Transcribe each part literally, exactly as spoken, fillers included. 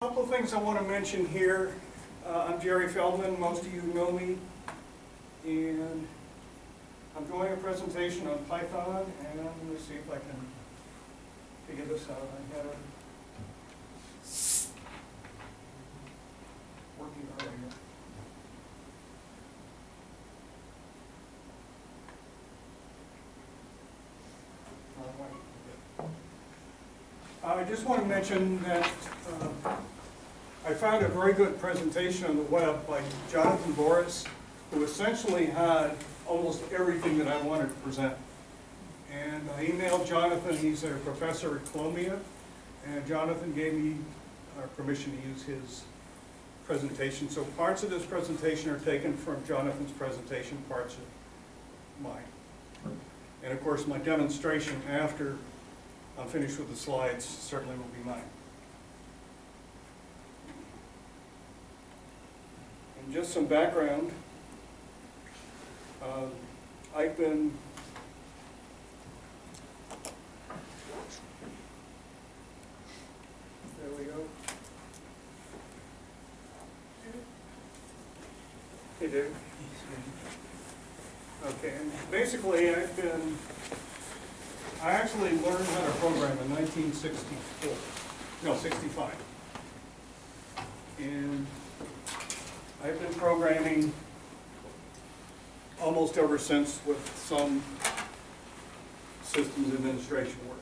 A couple of things I want to mention here. Uh, I'm Jerry Feldman, most of you know me, and I'm doing a presentation on Python, and let me see if I can figure this out. I had a working earlier. I just want to mention that uh, I found a very good presentation on the web by Jonathan Boris, who essentially had almost everything that I wanted to present. And I emailed Jonathan. He's a professor at Columbia, and Jonathan gave me uh, permission to use his presentation. So parts of this presentation are taken from Jonathan's presentation, parts are mine. And of course, my demonstration after I'm finished with the slides certainly will be mine. And just some background. Uh, I've been there we go. Hey, Dave. Okay, and basically I've been I actually learned how to program in nineteen sixty-four, no, sixty-five. And I've been programming almost ever since with some systems administration work.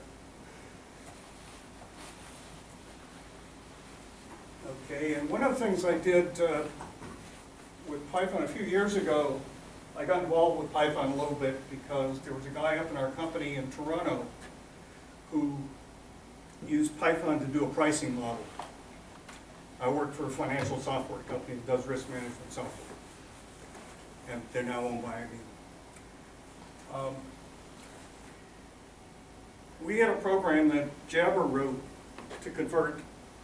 Okay, and one of the things I did uh, with Python a few years ago, I got involved with Python a little bit because there was a guy up in our company in Toronto who used Python to do a pricing model. I work for a financial software company that does risk management software, and they're now owned by I B M. Um, we had a program that Jabber wrote to convert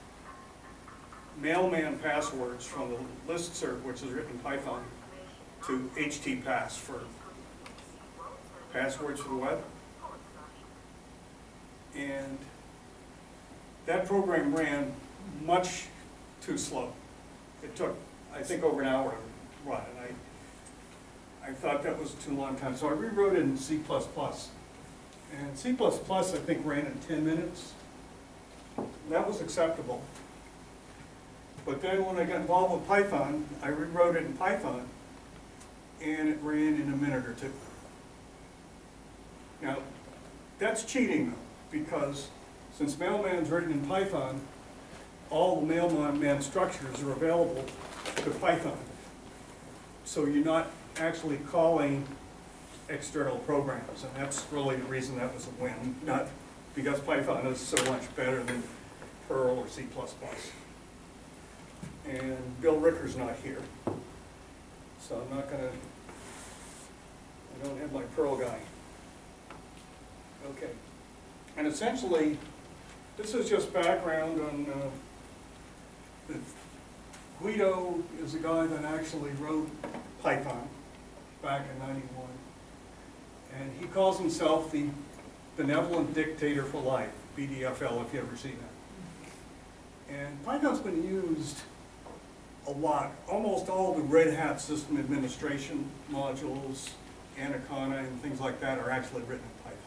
mailman passwords from the listserv, which is written in Python, to H T pass for passwords for the web. And that program ran much too slow. It took, I think, over an hour to run, and I, I thought that was too long time. So I rewrote it in C plus plus. And C plus plus, I think, ran in ten minutes. That was acceptable. But then when I got involved with Python, I rewrote it in Python, and it ran in a minute or two. Now, that's cheating, though, because since Mailman's written in Python, all the Mailman structures are available to Python. So you're not actually calling external programs, and that's really the reason that was a win, not because Python is so much better than Perl or C plus plus. And Bill Ricker's not here, so I'm not going to, I don't have my Perl guy. Okay. And essentially, this is just background on, uh, the, Guido is the guy that actually wrote Python back in ninety-one. And he calls himself the Benevolent Dictator for Life, B D F L, if you ever see that. And Python's been used a lot. Almost all the Red Hat system administration modules, Anaconda, and things like that are actually written in Python.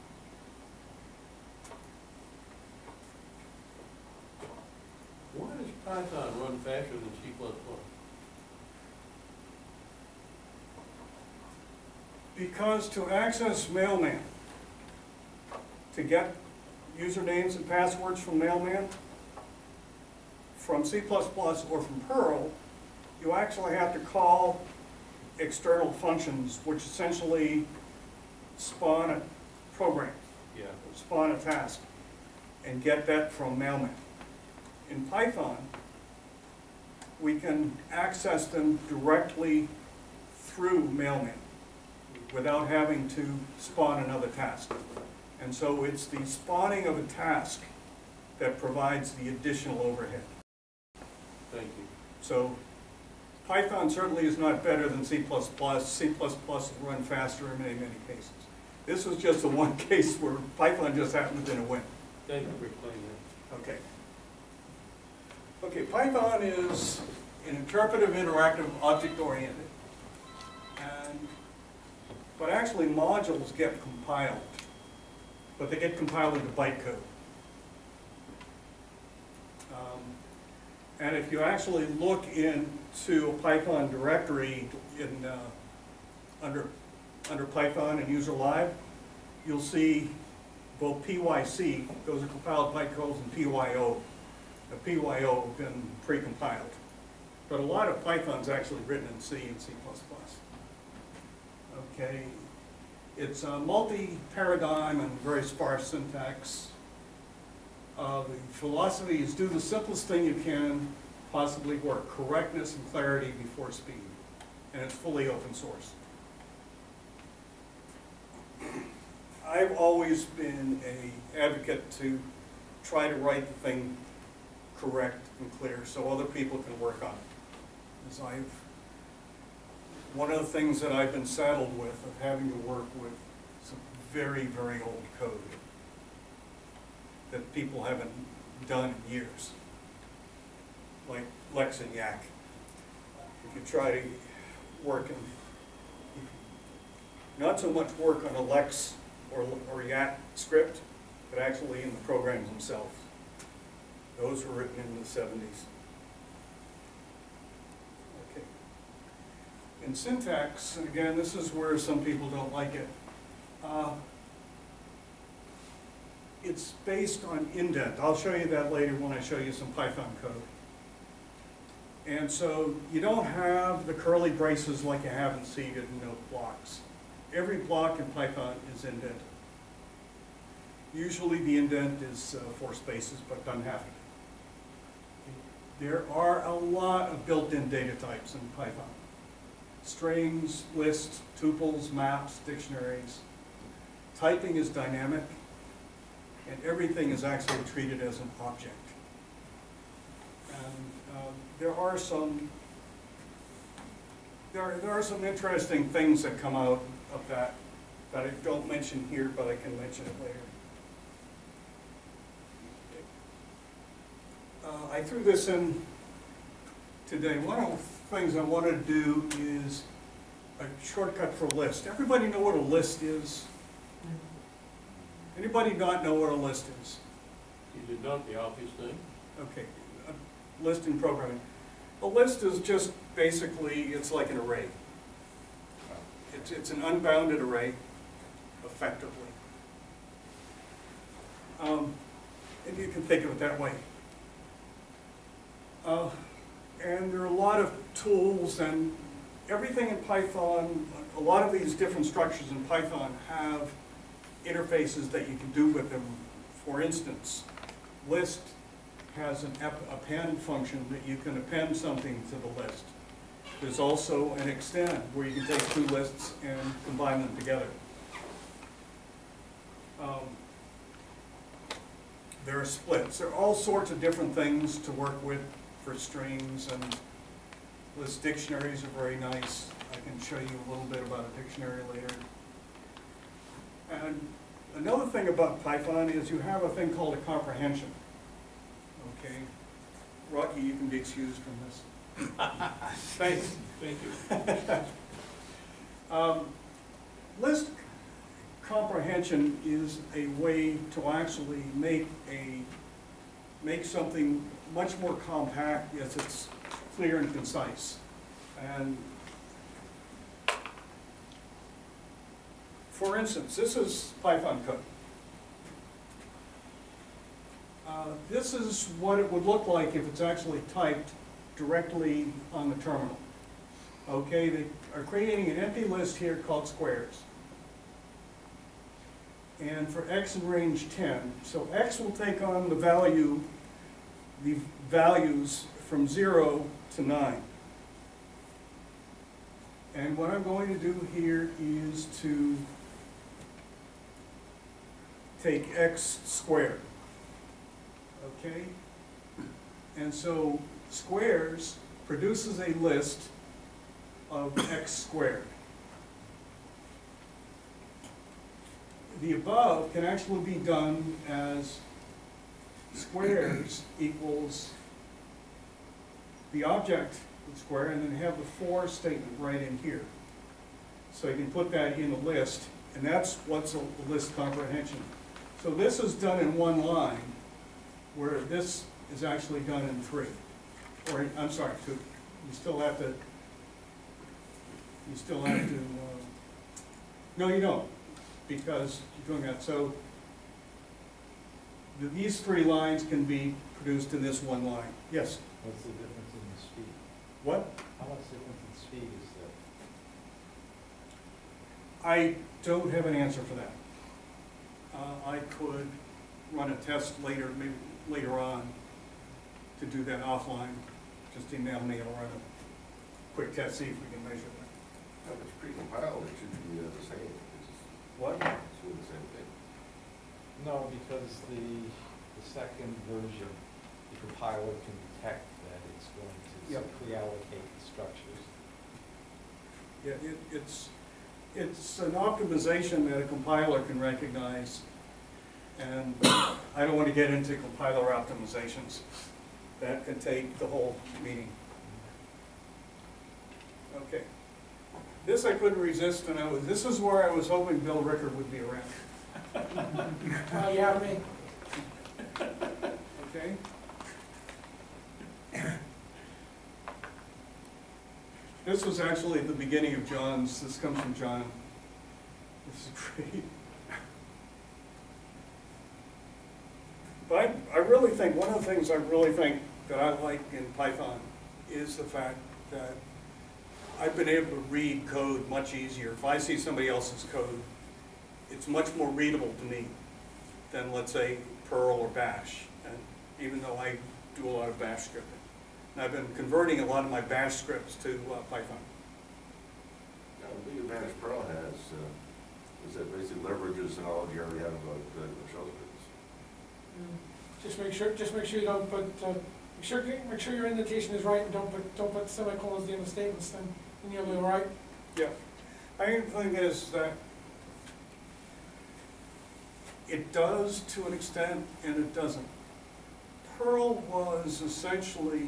Why does Python run faster than C plus plus? Because to access Mailman, to get usernames and passwords from Mailman, from C plus plus or from Perl, you actually have to call external functions, which essentially spawn a program, yeah. spawn a task, and get that from Mailman. In Python, we can access them directly through Mailman without having to spawn another task. And so it's the spawning of a task that provides the additional overhead. Thank you. So Python certainly is not better than C plus plus. C plus plus will run faster in many, many cases. This was just the one case where Python just happened to win a win. Thank you for explaining that. Okay. Okay, Python is an interpretive, interactive, object-oriented, and but actually modules get compiled, but they get compiled into bytecode. Um, and if you actually look into a Python directory in uh, under under Python and user live, you'll see both P Y C, those are compiled bytecodes, and P Y O. The P Y O have been pre-compiled. But a lot of Python's actually written in C and C plus plus. Okay, it's a multi-paradigm and very sparse syntax. Uh, the philosophy is do the simplest thing you can possibly work, correctness and clarity before speed. And it's fully open source. I've always been an advocate to try to write the thing correct and clear so other people can work on it. As I've, one of the things that I've been saddled with of having to work with some very, very old code that people haven't done in years, like Lex and Yak. If you try to work in, not so much work on a Lex or, or Yak script, but actually in the programs themselves. Those were written in the seventies. Okay. In syntax, and again, this is where some people don't like it. Uh, it's based on indent. I'll show you that later when I show you some Python code. And so you don't have the curly braces like you have in C to denote blocks. Every block in Python is indented. Usually the indent is uh, four spaces, but doesn't have to be. There are a lot of built-in data types in Python. Strings, lists, tuples, maps, dictionaries. Typing is dynamic, and everything is actually treated as an object. And uh, there are some there are, there are some interesting things that come out of that that I don't mention here, but I can mention it later. Uh, I threw this in today. One of the things I wanted to do is a shortcut for list. Everybody know what a list is? Anybody not know what a list is? You did not the obvious thing. Okay, a list in programming. A list is just basically, it's like an array. It's, it's an unbounded array, effectively. Um, and you can think of it that way. Uh, and there are a lot of tools, and everything in Python, a lot of these different structures in Python have interfaces that you can do with them. For instance, list has an append function that you can append something to the list. There's also an extend where you can take two lists and combine them together. Um, there are splits. There are all sorts of different things to work with for strings, and list dictionaries are very nice. I can show you a little bit about a dictionary later. And another thing about Python is you have a thing called a comprehension. Okay, Rocky, you can be excused from this. Thanks. Thank you. um, list comprehension is a way to actually make a make something much more compact as it's clear and concise. And for instance, this is Python code. Uh, this is what it would look like if it's actually typed directly on the terminal. Okay, they are creating an empty list here called squares. And for x in range ten, so x will take on the value, the values from zero to nine. And what I'm going to do here is to take x squared. Okay? And so squares produces a list of x squared. The above can actually be done as squares equals the object with square, and then have the for statement right in here. So you can put that in a list, and that's what's a list comprehension. So this is done in one line, where this is actually done in three. Or, I'm sorry, two. You still have to, you still have to, uh, no you don't, because you're doing that. So th- these three lines can be produced in this one line. Yes? What's the difference in the speed? What? How much difference in speed is there? I don't have an answer for that. Uh, I could run a test later, maybe later on, to do that offline. Just email me, I'll run a quick test, see if we can measure that. If it's pre-compiled, it should be uh, the same. It's just, What? it's doing the same thing. No, because the, the second version, the compiler can detect that it's going to Yep. pre-allocate the structures. Yeah, it, it's, it's an optimization that a compiler can recognize, and I don't want to get into compiler optimizations. That could take the whole meeting. Okay. This I couldn't resist, and I was, this is where I was hoping Bill Rickard would be around. Well, you have me. Okay? This was actually the beginning of John's, this comes from John. This is great. But I, I really think, one of the things I really think that I like in Python is the fact that I've been able to read code much easier. If I see somebody else's code, it's much more readable to me than, let's say, Perl or Bash. And even though I do a lot of Bash scripting. And I've been converting a lot of my Bash scripts to uh, Python. Now, the big advantage Perl has uh, is that basically leverages the knowledge you already have about uh, shell scripts. Just make sure, just make sure you don't put, uh, make sure, make sure your indentation is right, and don't put, don't put semicolons at the end of statements, then, then you'll be all right. Yeah. I think the thing is that it does to an extent and it doesn't. Perl was essentially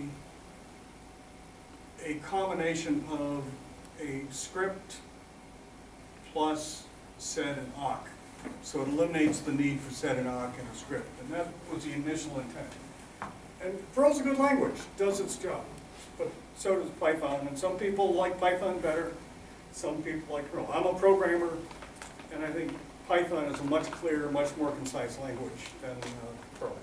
a combination of a script plus sed and awk. So it eliminates the need for sed and awk in a script, and that was the initial intent. And Perl's a good language, does its job, but so does Python, and some people like Python better, some people like Perl. I'm a programmer, and I think Python is a much clearer, much more concise language than uh, Perl.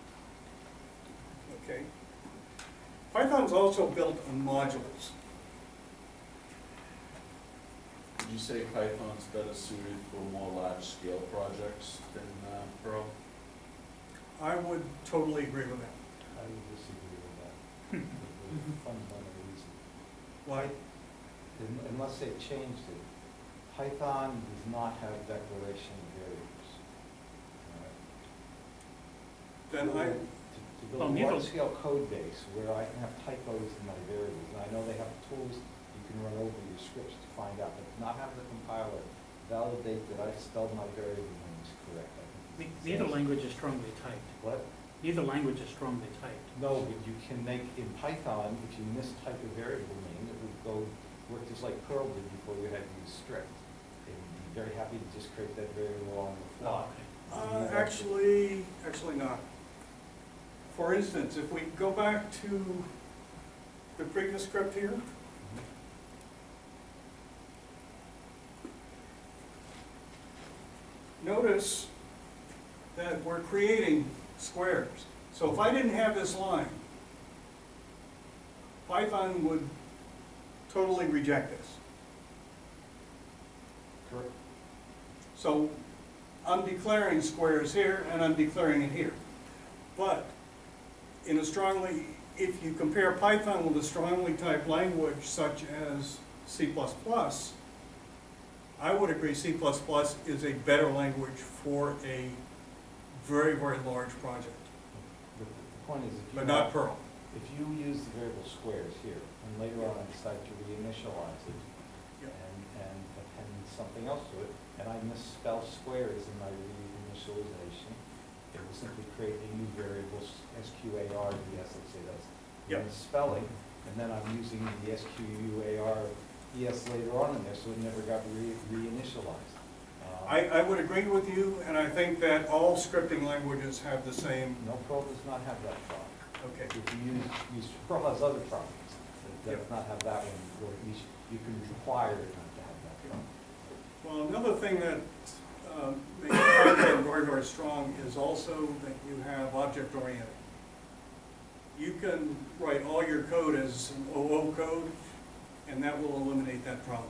Okay. Python's also built on modules. Would you say Python's better suited for more large-scale projects than uh, Perl? I would totally agree with that. I would disagree with that. For the fundamental reason. Why? Un- Unless they've changed it, Python does not have declaration of variables. All right? Then I, To to Well, build a neither- large-scale code base where I can have typos in my variables, and I know they have tools you can run over your scripts to find out, but not have the compiler validate that I've spelled my variable names correct. I think Ne- it's Neither essential. language is strongly typed. What? Neither language is strongly typed. No, but you can make, in Python, if you mistype a variable name, it would go, work just like Perl did before you had to use strict. They would be very happy to just create that variable on the fly. uh, actually, actually not. For instance, if we go back to the previous script here, notice that we're creating squares. So if I didn't have this line, Python would totally reject this. Correct. So I'm declaring squares here and I'm declaring it here. But in a strongly, if you compare Python with a strongly typed language such as C plus plus, I would agree C plus plus is a better language for a very, very large project, The the point is, if you. but not have- Perl. If you use the variable squares here, and later on I decide to reinitialize it, Yep. and, and append something else to it, and I misspell squares in my reinitialization, it will simply create a new variable, S Q A R D S, let's say that's Yep. misspelling, And then I'm using the S Q U A R E S later on in there, so it never got re- reinitialized. Um, I, I would agree with you, and I think that all scripting languages have the same, No Perl does not have that problem. okay. If you use, use, Perl has other problems. It does Yep. not have that one, or at least you can require it not to have that problem. Well, another thing that um, makes Python very, very strong is also that you have object-oriented. You can write all your code as an O O code, and that will eliminate that problem.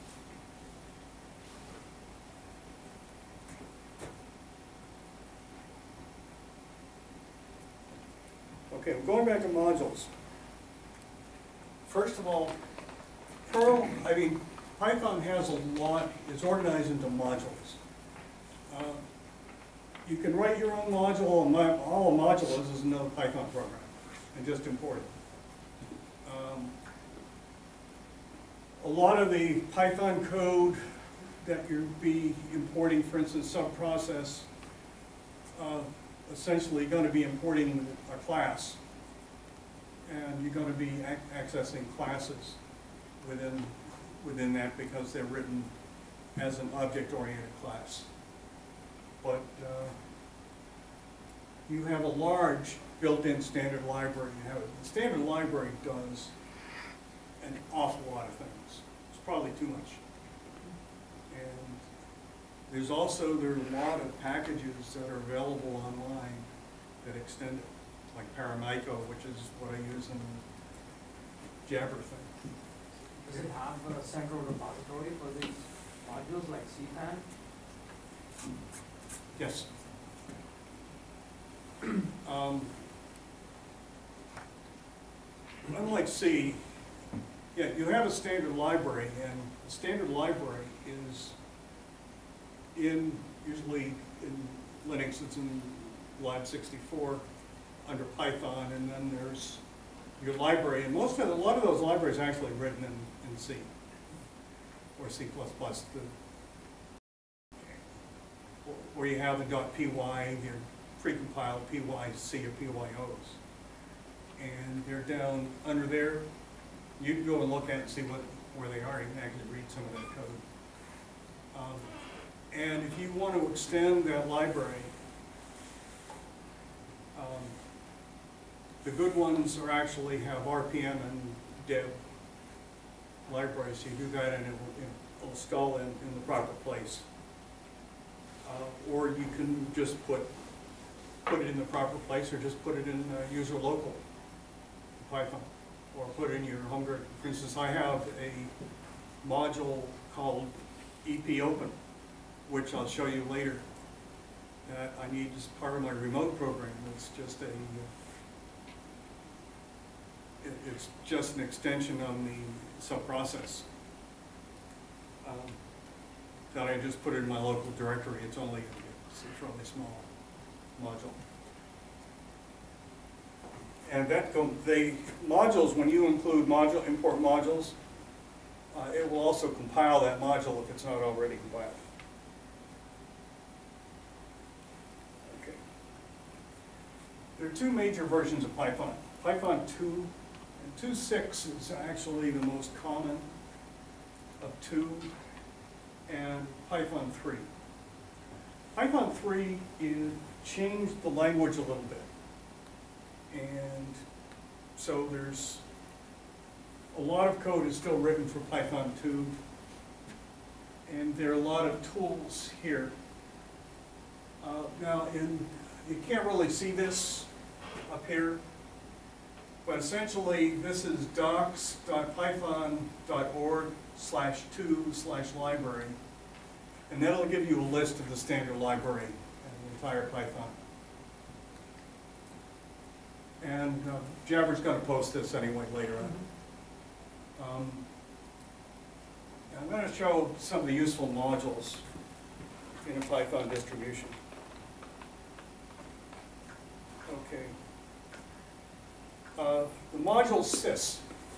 Okay, going back to modules. First of all, Perl, I mean, Python has a lot, it's organized into modules. Uh, You can write your own module, and my, all a module is is another Python program, and just import it. Um, A lot of the Python code that you'd be importing, for instance, subprocess, uh, essentially going to be importing a class. And you're going to be ac accessing classes within, within that because they're written as an object-oriented class. But uh, you have a large built-in standard library. You have, the standard library does an awful lot of things. It's probably too much. And there's also, there are a lot of packages that are available online that extend it, like Paramyco, which is what I use in the Jabber thing. Does it have a central repository for these modules like C PAN? Yes. Um, unlike C, yeah, you have a standard library, and the standard library is in, usually in Linux, it's in lib sixty-four under Python, and then there's your library, and most of, a lot of those libraries are actually written in, in C or C plus plus. The, where you have the .py, your precompiled P Y C or P Y Os. And they're down under there. You can go and look at it and see what, where they are. You can actually read some of that code. Um, and if you want to extend that library, um, the good ones are actually have R P M and deb libraries. So you do that and it will, it will install in, in the proper place. Uh, or you can just put put it in the proper place, or just put it in uh, user local Python, or put it in your home directory. For instance, I have a module called E P Open, which I'll show you later, that I need as part of my remote program. It's just a it, it's just an extension on the subprocess. Um, that I just put it in my local directory. It's only it's a fairly small module. And that go, they modules, when you include module import modules, uh, it will also compile that module if it's not already compiled. Okay. There are two major versions of Python. Python two and two point six is actually the most common of two, and Python three. Python three is changed the language a little bit. And so there's a lot of code is still written for Python two. And there are a lot of tools here. Uh, now, in, you can't really see this up here, but essentially this is docs dot python dot org slash two slash library. And that'll give you a list of the standard library and the entire Python. And uh, Jabber's going to post this anyway later on. Um, I'm going to show some of the useful modules in a Python distribution. Okay. Uh, the module sys.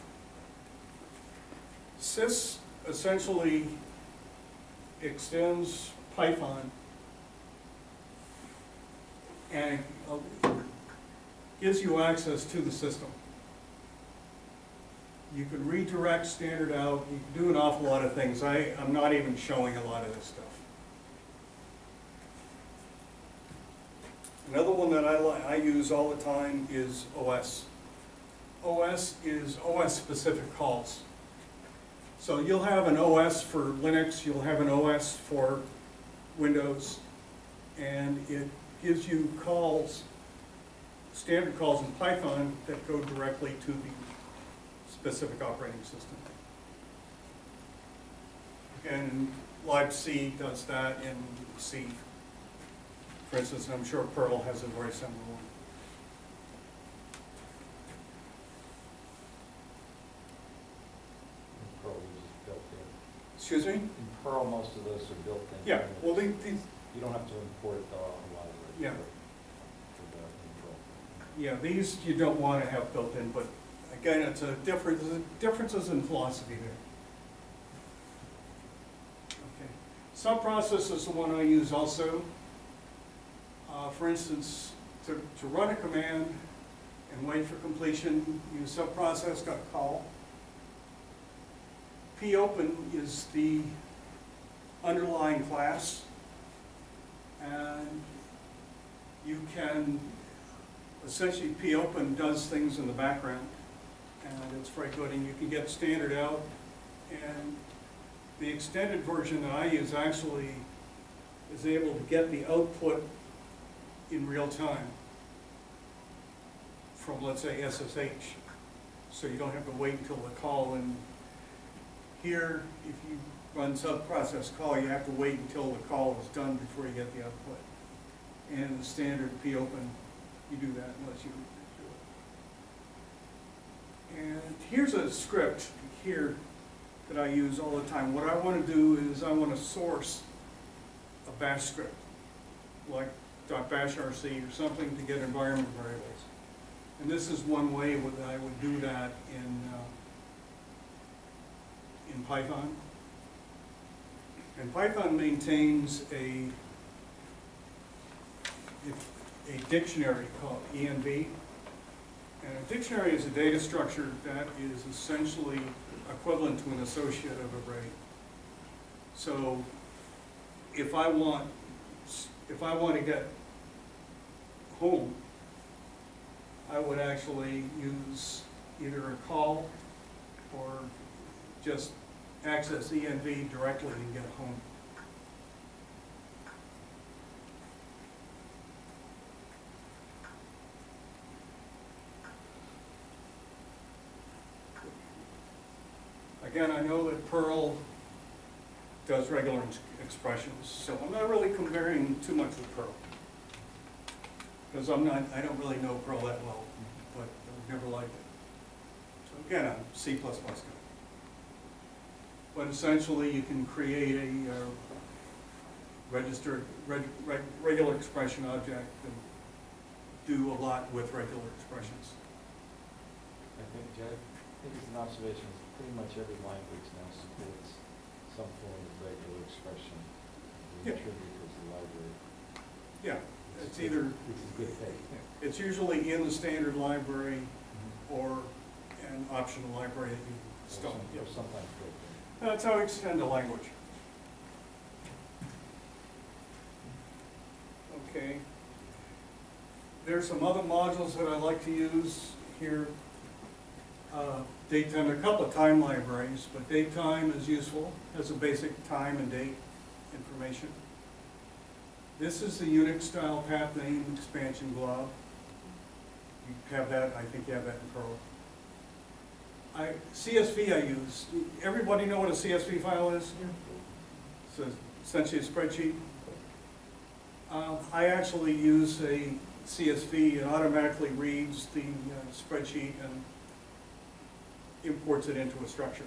Sys essentially extends Python and uh, gives you access to the system. You can redirect standard out, you can do an awful lot of things. I, I'm not even showing a lot of this stuff. Another one that I, li I use all the time is O S. O S is O S-specific calls. So you'll have an O S for Linux, you'll have an O S for Windows, and it gives you calls, standard calls in Python that go directly to the specific operating system. And libc does that in C. For instance, I'm sure Perl has a very similar one. In Perl uses built-in. Excuse me? In Perl, most of those are built-in. Yeah, well, the, the, You don't have to import the library. Yeah. For the, in Perl. yeah, these you don't want to have built in, but again, it's a difference, differences in philosophy there. Okay. Subprocess is the one I use also. Uh, for instance, to, to run a command and wait for completion, use subprocess.call. popen is the underlying class, and you can, essentially popen does things in the background, and it's very good, and you can get standard out, and the extended version that I use actually is able to get the output in real time from, let's say, S S H. So you don't have to wait until the call. And here, if you run subprocess call, you have to wait until the call is done before you get the output. And in the standard popen, you do that unless you do it. And here's a script here that I use all the time. What I want to do is I want to source a bash script, like .bashrc or something, to get environment variables. And this is one way that I would do that in, uh, in Python. And Python maintains a, a dictionary called E N V. And a dictionary is a data structure that is essentially equivalent to an associative array. So if I want, if I want to get home, I would actually use either a call or just access E N V directly and get home. Again, I know that Perl does regular expressions, so I'm not really comparing too much with Perl, because I'm not, I don't really know Perl that well, but I've never liked it. So again, I'm C plus plus guy. But essentially, you can create a uh, registered, reg, reg, regular expression object and do a lot with regular expressions. I think, Jack, I think it's an observation, pretty much every language now supports some form of regular expression. Yeah. Attributed as the library. Yeah, it's either, Which is a good thing. it's usually in the standard library Mm-hmm. or an optional library that you Or install. some- or sometimes built in. That's how we extend the language. Okay. There's some other modules that I like to use here. Uh, datetime, there are a couple of time libraries, but datetime is useful, has a basic time and date information. This is the Unix style path name expansion glob. You have that, I think you have that in Perl. I, C S V I use. Everybody know what a C S V file is? It's essentially a spreadsheet. Uh, I actually use a C S V. It automatically reads the uh, spreadsheet and imports it into a structure.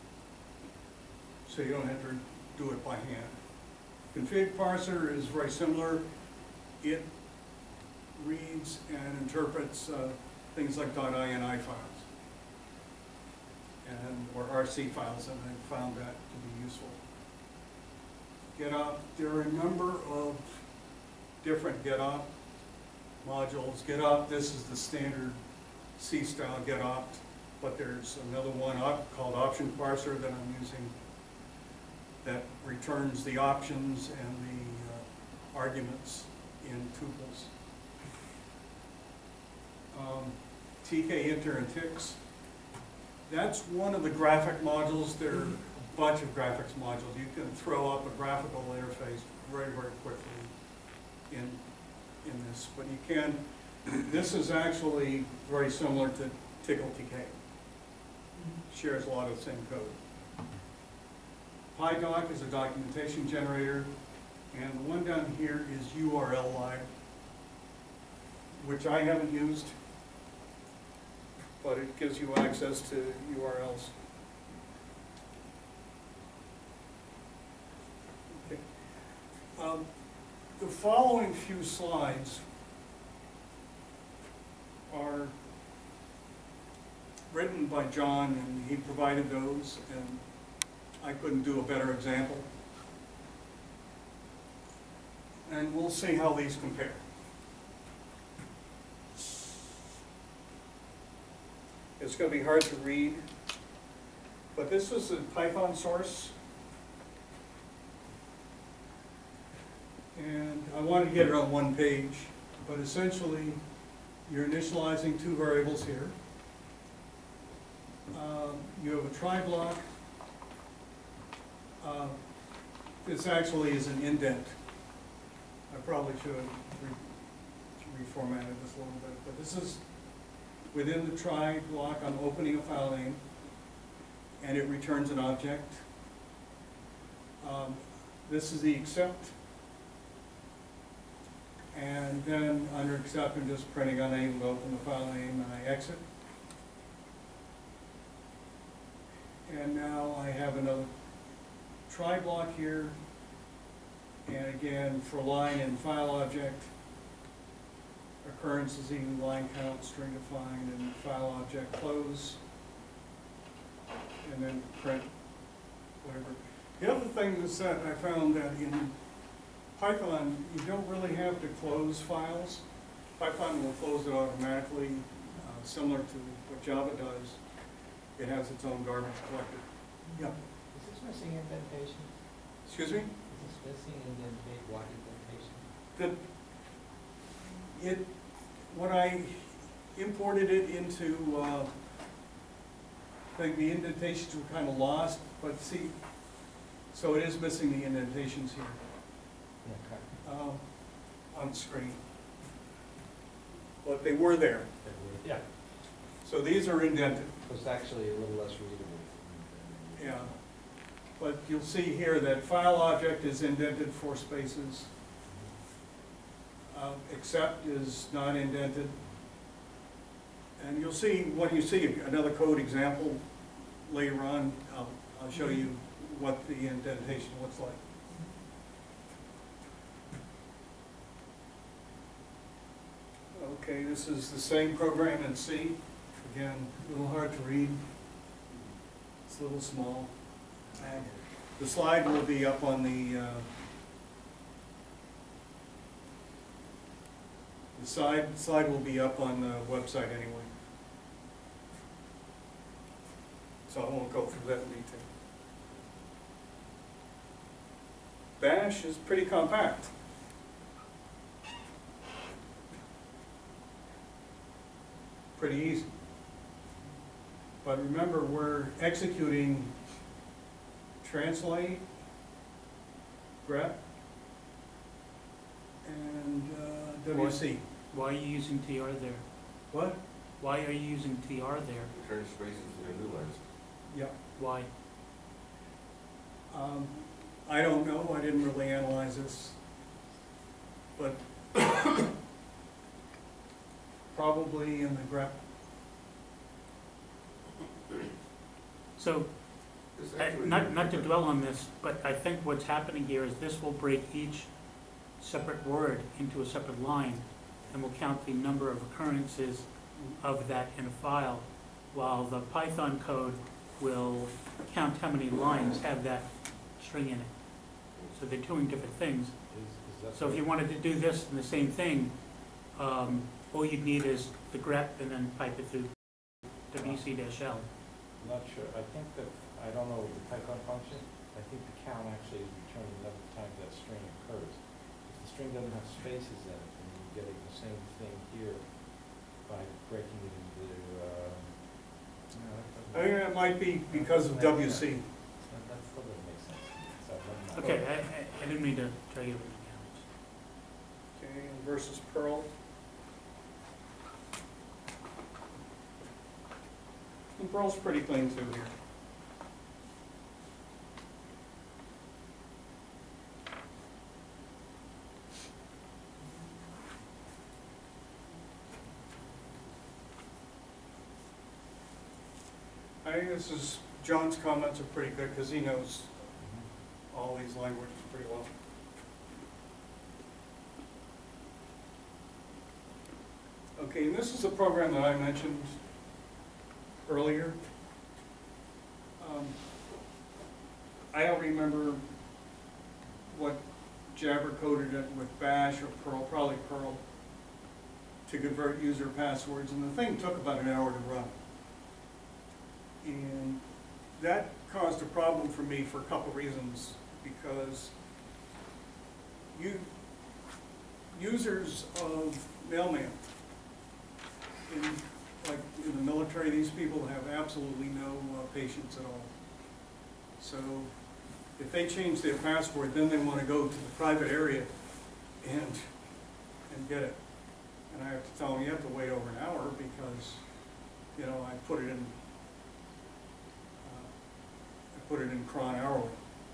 So you don't have to do it by hand. Config parser is very similar. It reads and interprets uh, things like .ini files and or R C files, and I found that to be useful. GetOpt, there are a number of different GetOpt modules. GetOpt, this is the standard C-style GetOpt. but there's another one op- called option parser that I'm using that returns the options and the uh, arguments in tuples. Um, T K inter and ticks. That's one of the graphic modules. There are a bunch of graphics modules. You can throw up a graphical interface very, very quickly in, in this, but you can, this is actually very similar to Tickle T K. Shares a lot of the same code. PyDoc is a documentation generator, and the one down here is U R L Lib, which I haven't used, but it gives you access to U R Ls. Okay. Um, the following few slides are written by John, and he provided those, and I couldn't do a better example. And we'll see how these compare. It's going to be hard to read, but this is a Python source. And I wanted to get it on one page, but essentially you're initializing two variables here. Uh, you have a try block. Uh, this actually is an indent. I probably should have re reformatted this a little bit, but this is within the try block. I'm opening a file name, and it returns an object. Um, this is the accept, and then under accept, I'm just printing unable to open the file name, and I exit. And now I have another try block here, and again, for line and file object, occurrence is even line count, string defined, and file object close, and then print whatever. The other thing is that I found that in Python, you don't really have to close files. Python will close it automatically, uh, similar to what Java does. It has its own garbage collector. Yeah. Is this missing indentation? Excuse me? Is this missing indentation, block indentation? The, it, when I imported it into, uh, I think the indentations were kind of lost, but see, so it is missing the indentations here Okay. um, on the screen. But they were there. Yeah. So these are indented. So it's actually a little less readable. Yeah. But you'll see here that file object is indented four spaces. Uh, accept is not indented. And you'll see, when you see another code example later on, I'll, I'll show you what the indentation looks like. Okay, this is the same program in C. Again, a little hard to read. It's a little small. And the slide will be up on the uh, the side slide will be up on the website anyway. So I won't go through that in detail. Bash is pretty compact. Pretty easy. But remember, we're executing translate, grep, and uh, W C. Why are you using T R there? What? Why are you using T R there? Return spaces in new lines. Yeah. Why? Um, I don't know. I didn't really analyze this. But probably in the grep. So, This uh, actually- not, not to dwell on this, but I think what's happening here is this will break each separate word into a separate line, and will count the number of occurrences of that in a file, while the Python code will count how many lines have that string in it. So they're doing different things. Is, is that So if you wanted to do this in the same thing, um, all you'd need is the grep and then pipe it through W C dash L. I'm not sure, I think that, I don't know the Python function, I think the count actually is returning the number of times that string occurs. If the string doesn't have spaces in it, then you're getting the same thing here by breaking it into, uh, no, that doesn't- I think that might be because of W C. That, that still doesn't make sense to me, so I'm not- Okay, I, I, I didn't mean to tell you everything else. Okay, and versus Perl. And Perl's pretty clean too here. I think this is, John's comments are pretty good because he knows all these languages pretty well. Okay, and this is a program that I mentioned earlier. Um, I don't remember what Jabber coded it with Bash or Perl, probably Perl, to convert user passwords, and the thing took about an hour to run. And that caused a problem for me for a couple reasons, because you, users of Mailman, in, like in the military, these people have absolutely no uh, patience at all. So if they change their password, then they want to go to the private area and, and get it. And I have to tell them, you have to wait over an hour because, you know, I put it in, uh, I put it in cron hourly.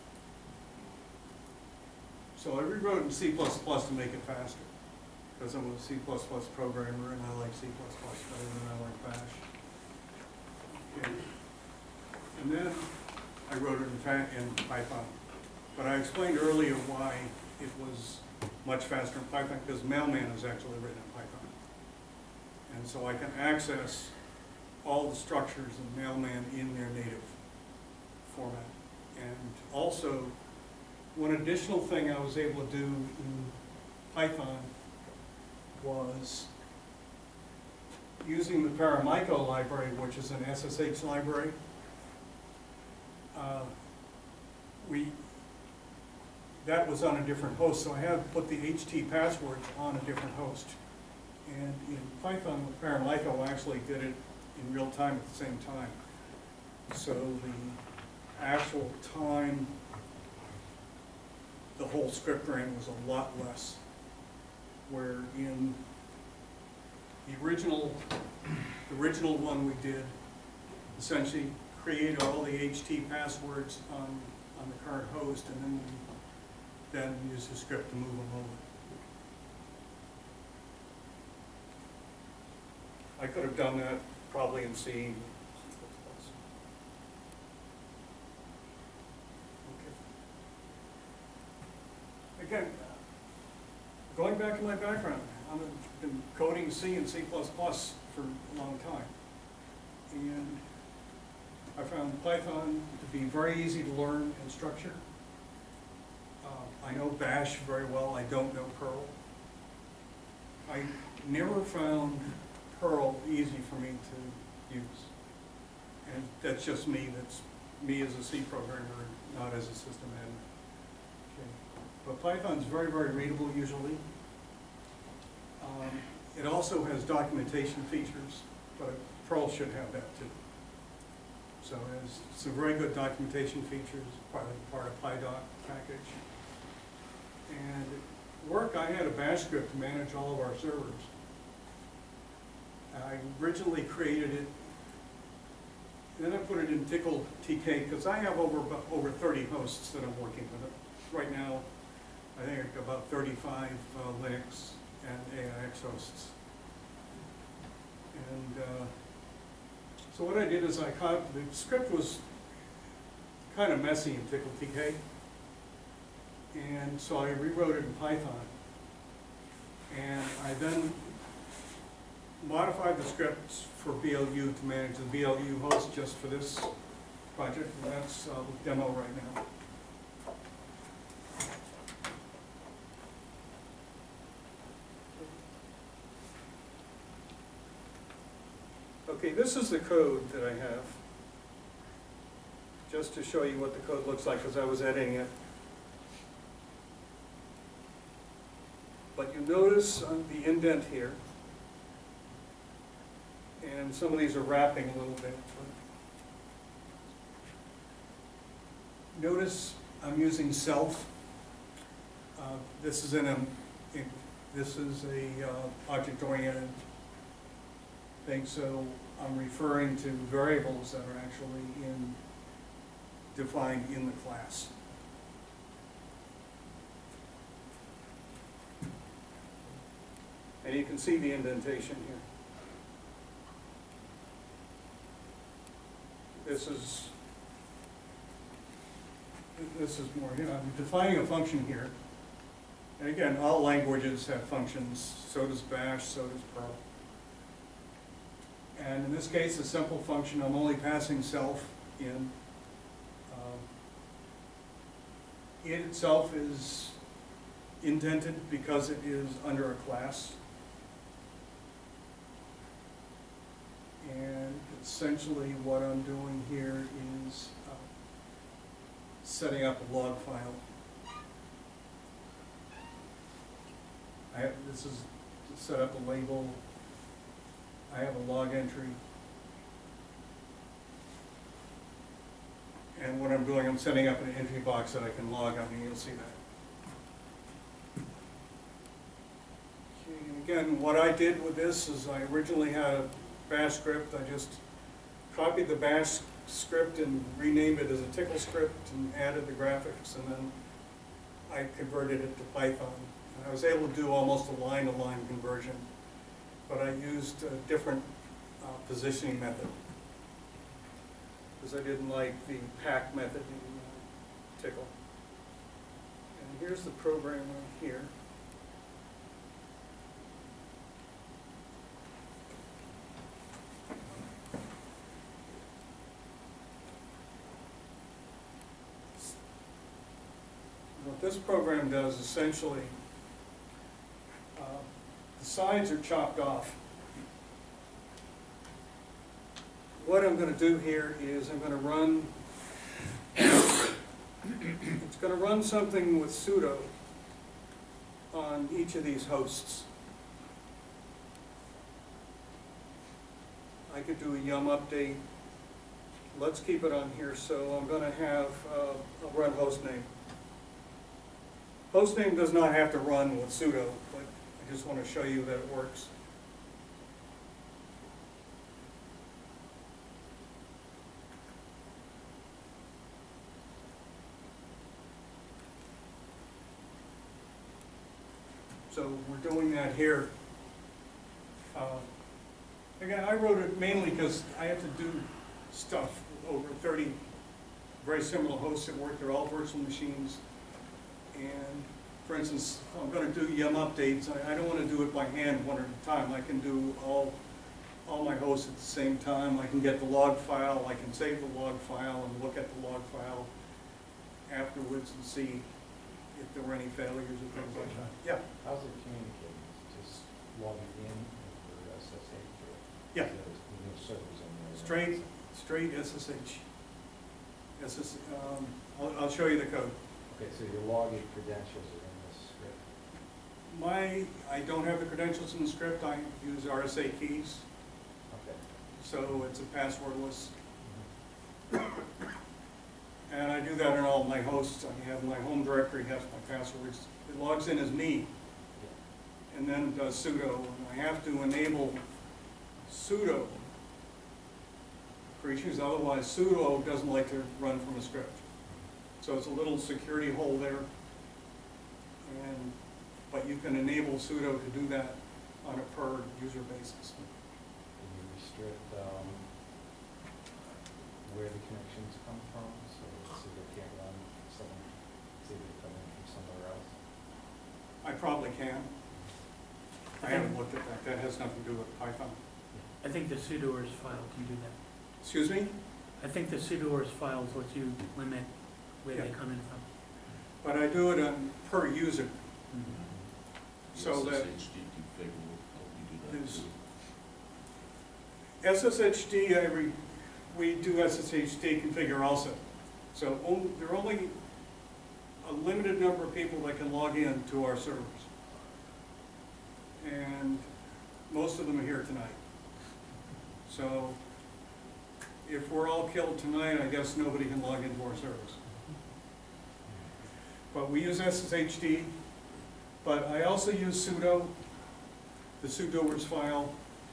So I rewrote in C plus plus to make it faster, because I'm a C plus plus programmer and I like C plus plus better than I like Bash. Okay. And then I wrote it in, fa in Python. But I explained earlier why it was much faster in Python, because Mailman is actually written in Python. And so I can access all the structures of Mailman in their native format. And also, one additional thing I was able to do in Python was using the Paramyco library, which is an S S H library. Uh, we, that was on a different host, so I had to put the H T password on a different host. And in Python with Paramyco, I actually did it in real time at the same time. So the actual time the whole script ran was a lot less. Where in the original, the original one we did, essentially created all the H T passwords on, on the current host, and then we then used the script to move them over. I could have done that probably in C. Okay. Again, going back to my background, I've been coding C and C plus plus for a long time. And I found Python to be very easy to learn and structure. Uh, I know Bash very well. I don't know Perl. I never found Perl easy for me to use. And that's just me. That's me as a C programmer, not as a system admin. Okay. But Python's very, very readable usually. Um, it also has documentation features, but Perl should have that too. So it has some very good documentation features, partly part of PyDoc package. And at work, I had a Bash script to manage all of our servers. I originally created it, and then I put it in Tickle T K, because I have over about, over thirty hosts that I'm working with. Right now, I think about thirty-five uh, Linux and A I X hosts. And uh, so what I did is I caught, the script was kind of messy in Tickle T K. And so I rewrote it in Python. And I then modified the scripts for B L U to manage the B L U host just for this project, and that's uh, the demo right now. Okay, this is the code that I have, just to show you what the code looks like, because I was editing it. But you notice on the indent here, and some of these are wrapping a little bit. But notice I'm using self. Uh, this is in a, in, this is a uh, object-oriented thing, so I'm referring to variables that are actually in, defined in the class. And you can see the indentation here. This is, this is more, you know, I'm defining a function here. And again, all languages have functions, so does Bash, so does Perl. And in this case, a simple function, I'm only passing self in. Um, it itself is indented because it is under a class. And essentially what I'm doing here is uh, setting up a log file. I have, this is to set up a label. I have a log entry. And what I'm doing, I'm setting up an entry box that I can log on, and you'll see that. Okay, and again, what I did with this is I originally had a Bash script. I just copied the Bash script and renamed it as a tickle script and added the graphics, and then I converted it to Python. And I was able to do almost a line-to-line conversion, but I used a different uh, positioning method because I didn't like the pack method in uh, tickle. And here's the program right here. What this program does essentially, uh, the sides are chopped off. What I'm going to do here is I'm going to run, it's going to run something with sudo on each of these hosts. I could do a yum update. Let's keep it on here. So I'm going to have, uh, I'll run hostname. Hostname does not have to run with sudo, but I just want to show you that it works. So we're doing that here. Uh, again, I wrote it mainly because I have to do stuff over thirty very similar hosts that work. They're all virtual machines. And for instance, if I'm going to do yum updates, I, I don't want to do it by hand one at a time. I can do all, all my hosts at the same time. I can get the log file, I can save the log file and look at the log file afterwards and see if there were any failures or things like that. Yeah? How's it communicating? Just logging in or S S H? Or Yeah. is there no servers on there? Straight, straight S S H. S S H, um, I'll, I'll show you the code. Okay, so your login credentials are in this script. My, I don't have the credentials in the script. I use R S A keys, Okay. so it's a passwordless. And I do that in all my hosts. I have my home directory has my passwords. It logs in as me, and then does sudo. And I have to enable sudo for issues. Otherwise, sudo doesn't like to run from a script. So it's a little security hole there, and but you can enable sudo to do that on a per user basis. And you restrict um, where the connections come from, so, so they can't run someone, say they come in from somewhere else. I probably can. I haven't looked at that. That has nothing to do with Python. I think the sudoers file can do that. Excuse me? I think the sudoers files let you limit where they Yeah. come in from. But I do it on per user. So that S S H D config will help you do that is- too. S S H D, I re, we do S S H D configure also. So on, there are only a limited number of people that can log in to our servers. And most of them are here tonight. So if we're all killed tonight, I guess nobody can log into our servers. But we use S S H D, but I also use sudo, the sudoers file,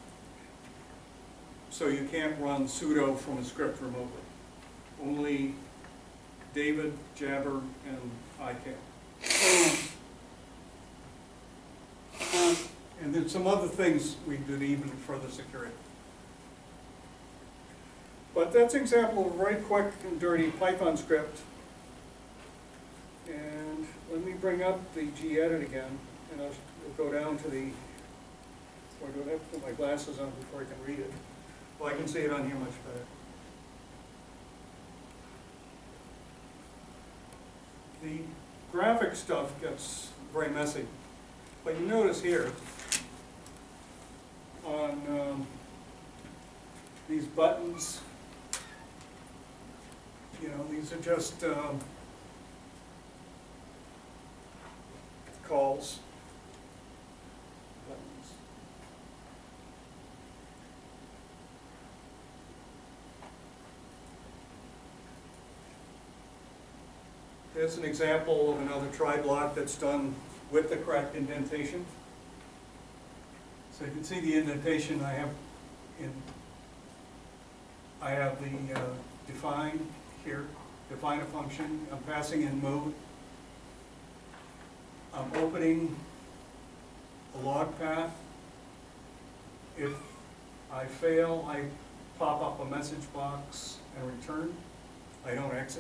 so you can't run sudo from a script remotely. Only David, Jabber, and I can. And then some other things we did even further security. But that's an example of a very quick and dirty Python script. And let me bring up the gedit again, and I'll we'll go down to the, or do I have to put my glasses on before I can read it? Well, I can see it on here much better. The graphic stuff gets very messy, but you notice here on um, these buttons, you know, these are just um, calls. Buttons. There's an example of another try block that's done with the correct indentation. So you can see the indentation I have in, I have the uh, define here, define a function, I'm passing in mode. I'm opening a log path. If I fail, I pop up a message box and return. I don't exit.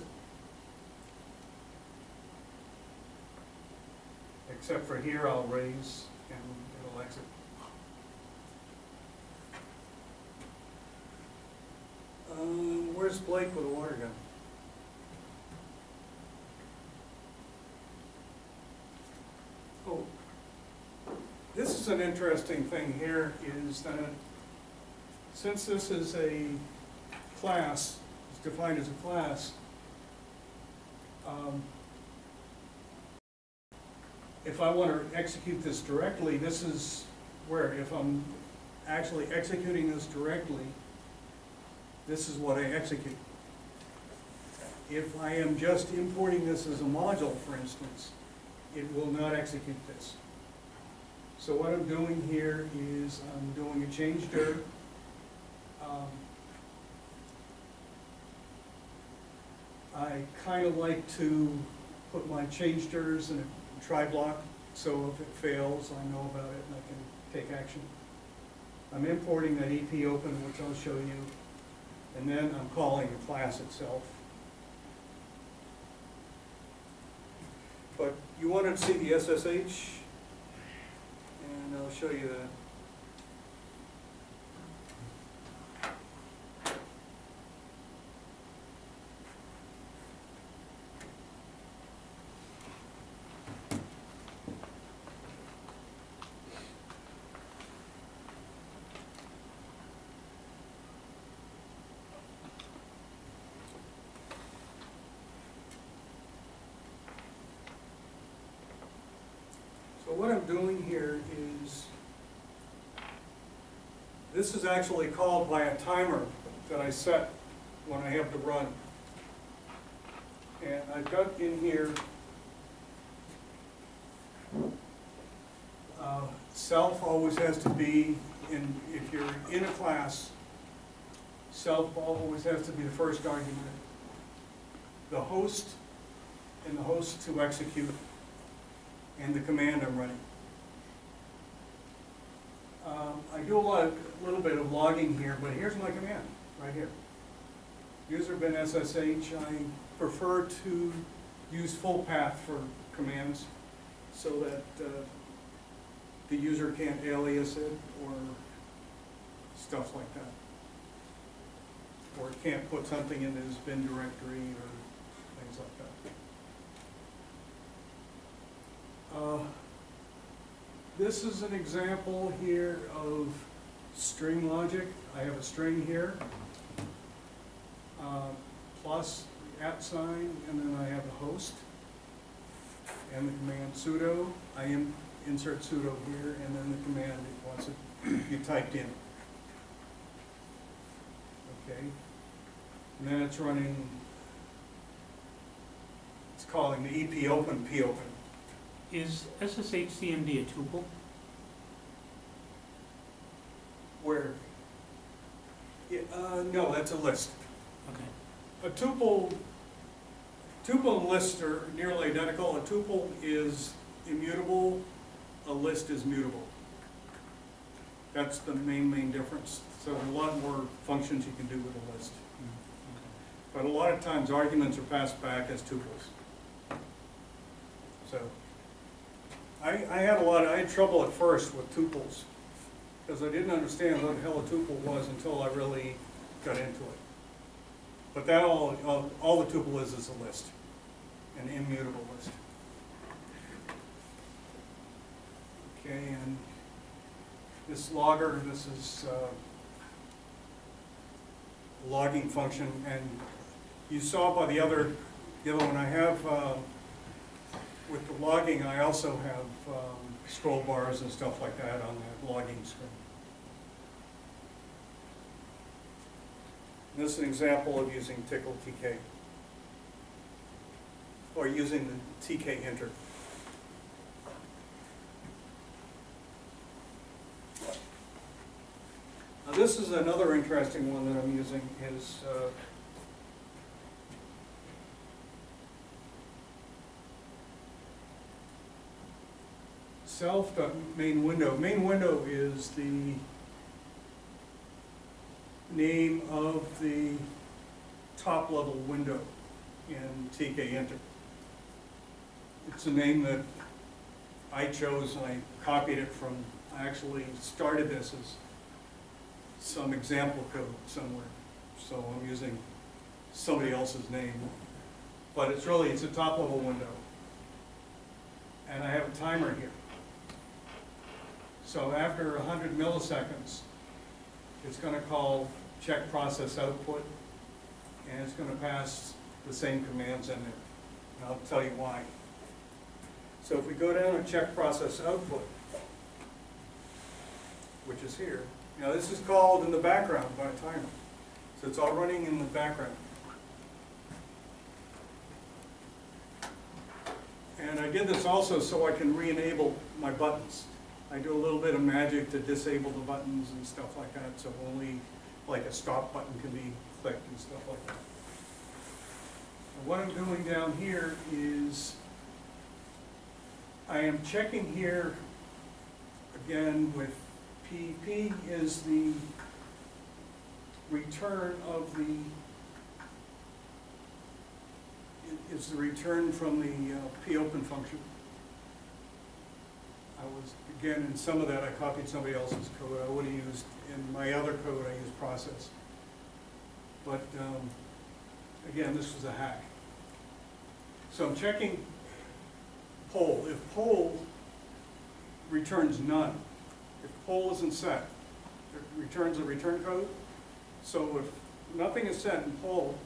Except for here, I'll raise and it'll exit. Um, where's Blake with the water gun? Oh, this is an interesting thing here, is that since this is a class, it's defined as a class, um, if I want to execute this directly, this is where, if I'm actually executing this directly, this is what I execute. If I am just importing this as a module, for instance, it will not execute this. So what I'm doing here is I'm doing a change dir. Um, I kind of like to put my change dirs in a try block, so if it fails, I know about it and I can take action. I'm importing that E P open, which I'll show you, and then I'm calling the class itself. But you wanted to see the S S H, and I'll show you that. So what I'm doing here is, this is actually called by a timer that I set when I have to run. And I've got in here, uh, self always has to be, in, if you're in a class, self always has to be the first argument. The host and the host to execute, and the command I'm running. Um, I do a lot, a little bit of logging here, but here's my command, right here. User bin S S H, I prefer to use full path for commands so that uh, the user can't alias it or stuff like that. Or it can't put something in his bin directory or things like that. Uh, this is an example here of string logic, I have a string here, uh, plus the at sign, and then I have a host, and the command sudo. I am insert sudo here, and then the command it wants it be typed in. Okay, and then it's running, it's calling the E P open P open. Is S S H C M D a tuple? Where? Yeah, uh, no, that's a list. Okay. A tuple, tuple and list are nearly identical. A tuple is immutable, a list is mutable. That's the main, main difference. So there are a lot more functions you can do with a list. But a lot of times arguments are passed back as tuples. So I, I had a lot, of, I had trouble at first with tuples because I didn't understand what the hell a tuple was until I really got into it. But that all, all, all the tuple is is a list, an immutable list. Okay, and this logger, this is uh, a logging function, and you saw by the other, the other one I have, uh, with the logging, I also have um, scroll bars and stuff like that on that logging screen. And this is an example of using tickle T K, or using the T K enter. Now this is another interesting one that I'm using is uh, self main window. Main window is the name of the top level window in T K enter. It's a name that I chose and I copied it from, I actually started this as some example code somewhere. So I'm using somebody else's name. But it's really, it's a top level window. And I have a timer here. So after one hundred milliseconds, it's going to call check process output, and it's going to pass the same commands in there. And I'll tell you why. So if we go down to check process output, which is here, now this is called in the background by a timer. So it's all running in the background. And I did this also so I can re-enable my buttons. I do a little bit of magic to disable the buttons and stuff like that, so only like a stop button can be clicked and stuff like that. And what I'm doing down here is I am checking here again with P. P is the return of the is the return from the uh, P open function. I was, again, in some of that I copied somebody else's code. I would have used, in my other code I used process. But um, again, this was a hack. So I'm checking poll. If poll returns none, if poll isn't set, it returns a return code. So if nothing is set in poll,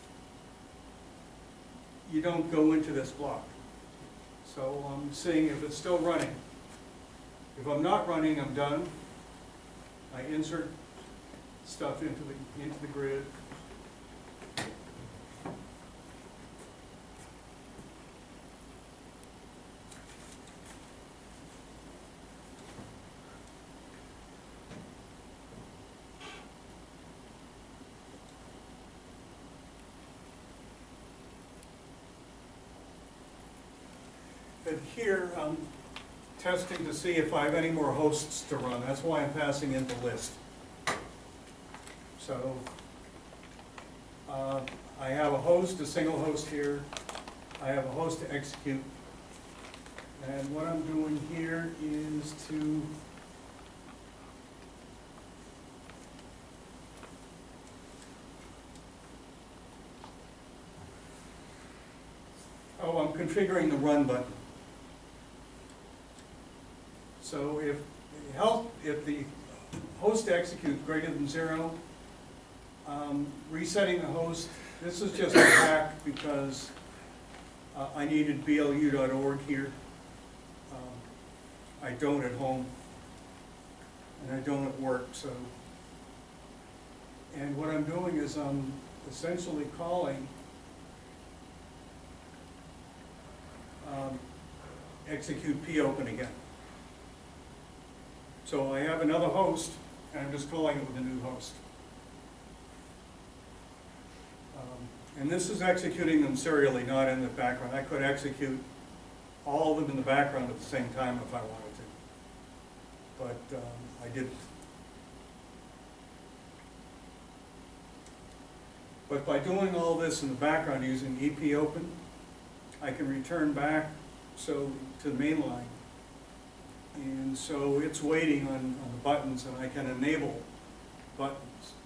you don't go into this block. So I'm seeing if it's still running. If I'm not running, I'm done. I insert stuff into the, into the grid. And here, I'm testing to see if I have any more hosts to run. That's why I'm passing in the list. So uh, I have a host, a single host here. I have a host to execute. And what I'm doing here is to oh, I'm configuring the run button. So if the health, if the host to execute greater than zero. Um, resetting the host, this is just a hack because uh, I needed B L U dot org here. Um, I don't at home, and I don't at work, so. And what I'm doing is I'm essentially calling um, execute popen again. So I have another host, and I'm just calling it with a new host. Um, and this is executing them serially, not in the background. I could execute all of them in the background at the same time if I wanted to, but um, I didn't. But by doing all this in the background using epopen, I can return back so to the main line. And so it's waiting on, on the buttons, and I can enable buttons.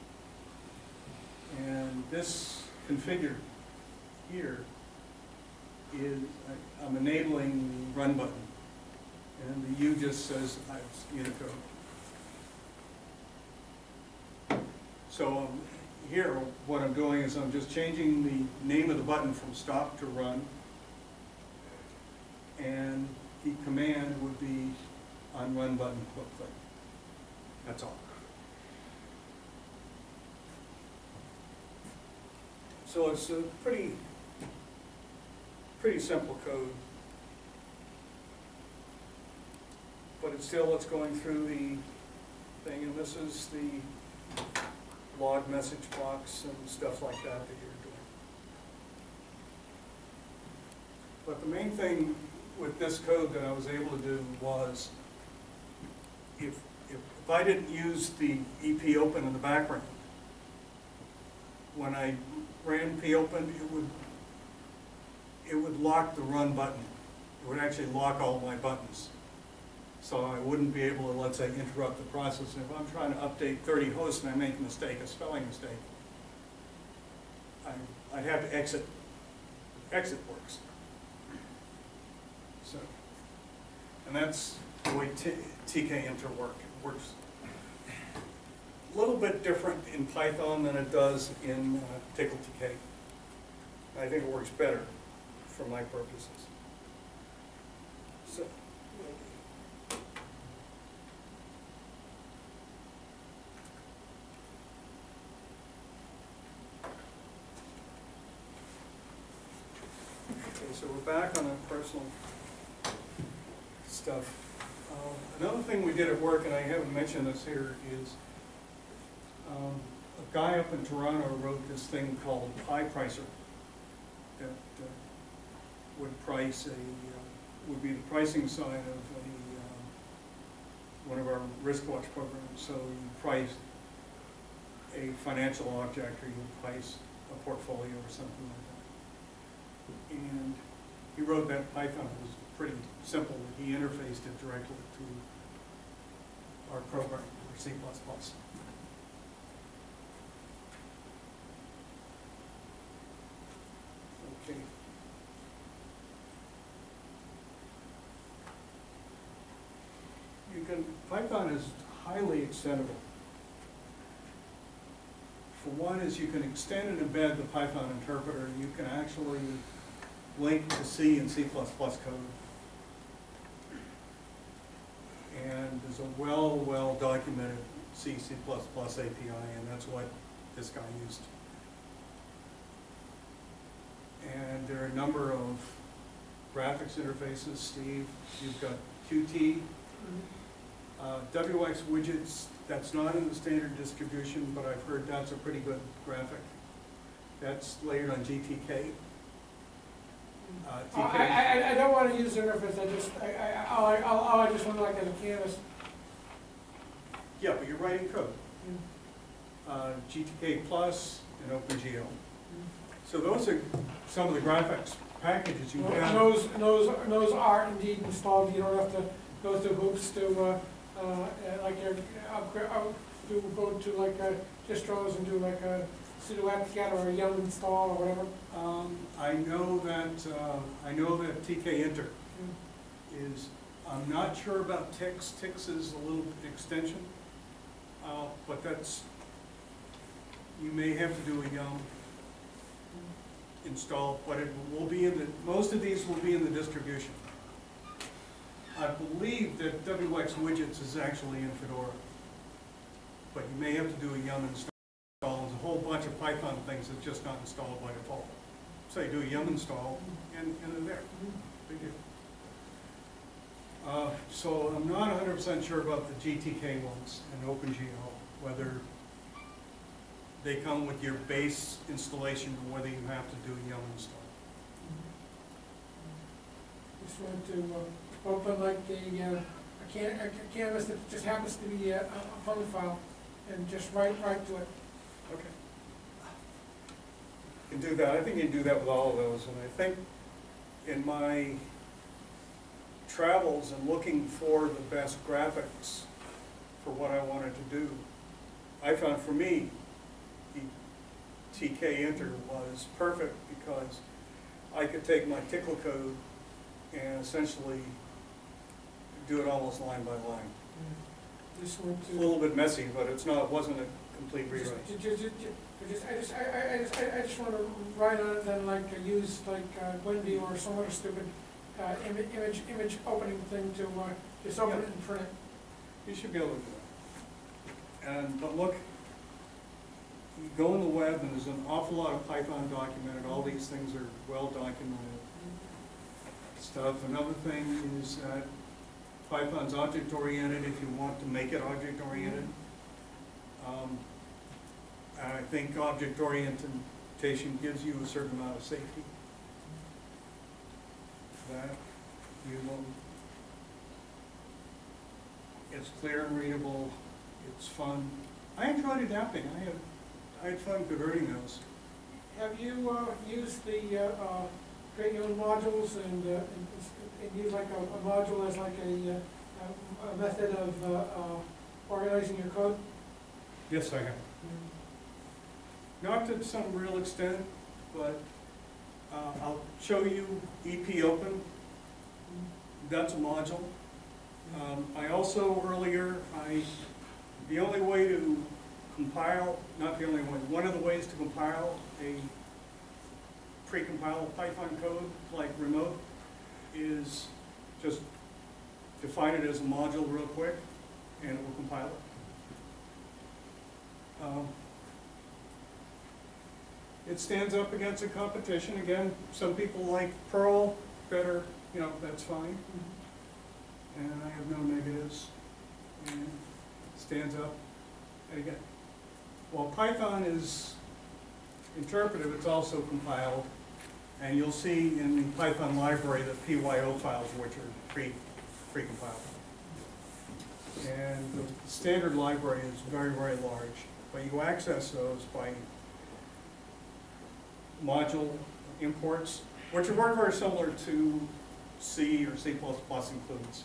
And this configure here is, I, I'm enabling the run button. And the U just says it's Unicode. So um, here, what I'm doing is I'm just changing the name of the button from stop to run. And the command would be on run button, click, click. That's all. So it's a pretty, pretty simple code. But it's still, it's going through the thing, and this is the log message box and stuff like that that you're doing. But the main thing with this code that I was able to do was, if, if, if I didn't use the epopen in the background, when I ran popen, it would, it would lock the run button. It would actually lock all my buttons. So I wouldn't be able to, let's say, interrupt the process. If I'm trying to update thirty hosts and I make a mistake, a spelling mistake, I, I'd have to exit. Exit works. So, and that's the way T K enter work. It works a little bit different in Python than it does in uh, Tickle T K. I think it works better for my purposes. So. So we're back on our personal stuff. Uh, another thing we did at work, and I haven't mentioned this here, is um, a guy up in Toronto wrote this thing called Pi Pricer that uh, would price a, uh, would be the pricing side of a, uh, one of our risk watch programs. So you price a financial object, or you price a portfolio or something like that. And he wrote that Python. It was pretty simple. He interfaced it directly to our program, or C plus plus. Okay. You can, Python is highly extendable. For one is you can extend and embed the Python interpreter. You can actually link to C and C plus plus code. And there's a well, well documented C, C plus plus A P I, and that's what this guy used. And there are a number of graphics interfaces. Steve, you've got Qt, uh, W X widgets. That's not in the standard distribution, but I've heard that's a pretty good graphic. That's layered on G T K. Uh, Oh, I, I, I don't want to use the interface, I just, I, I, all I, all all I just want to like as a canvas. Yeah, but you're writing code. Uh, G T K Plus and OpenGL. So those are some of the graphics packages you And have. those, those, those are indeed installed, you don't have to go through hoops to, uh, uh, like, your, upgrade, uh, do, go to like, uh, distros and do like a sudo apt-get or a yum install or whatever. Um, I know that, uh, I know that T K enter is, I'm not sure about Tix. Tix is a little extension. uh, but that's, you may have to do a yum install, but it will be in the, most of these will be in the distribution. I believe that W X widgets is actually in Fedora, but you may have to do a yum install. There's a whole bunch of Python things that's just not installed by default. So you do a yum install, and, and they're there. Big deal. Uh, so I'm not one hundred percent sure about the G T K ones and OpenGL, whether they come with your base installation or whether you have to do a yum install. Just want to uh, open like a, uh, a, can, a canvas that just happens to be a, a public file and just write right to it. Okay. You can do that. I think you can do that with all of those. And I think in my travels and looking for the best graphics for what I wanted to do, I found for me, the T K enter was perfect because I could take my tickle code and essentially do it almost line by line. Just want It's to. a little bit messy, but it's not, it wasn't a complete rewrite. Just, just, just, just, I just, I, I, I just, I I just want to write on it and like uh, use like uh, Winview or some other stupid uh, image, image, image opening thing to uh, just open Yeah. it and print it. You should be able to do that. And, but look, you go on the web and there's an awful lot of Python documented. All these things are well documented stuff. Another thing is that Python's object-oriented if you want to make it object-oriented. Um, and I think object orientation gives you a certain amount of safety. That you will, it's clear and readable, it's fun. I enjoyed adapting. I had, I had fun converting those. Have you uh, used the, uh, uh, create your own modules and, uh, and, and use like a, a module as like a, uh, a method of uh, uh, organizing your code? Yes, I have. Not to some real extent, but uh, I'll show you E P Open. That's a module. Um, I also earlier, I the only way to compile, not the only way, one of the ways to compile a pre-compiled Python code like remote is just define it as a module real quick, and it will compile it. Um, it stands up against a competition. Again, some people like Perl better, you know, that's fine. And I have no negatives. And it stands up. And again, while Python is interpretive, it's also compiled. And you'll see in the Python library the P Y O files, which are pre, pre-compiled. And the standard library is very, very large. But you access those by module imports, which are very, very similar to C or C plus plus includes.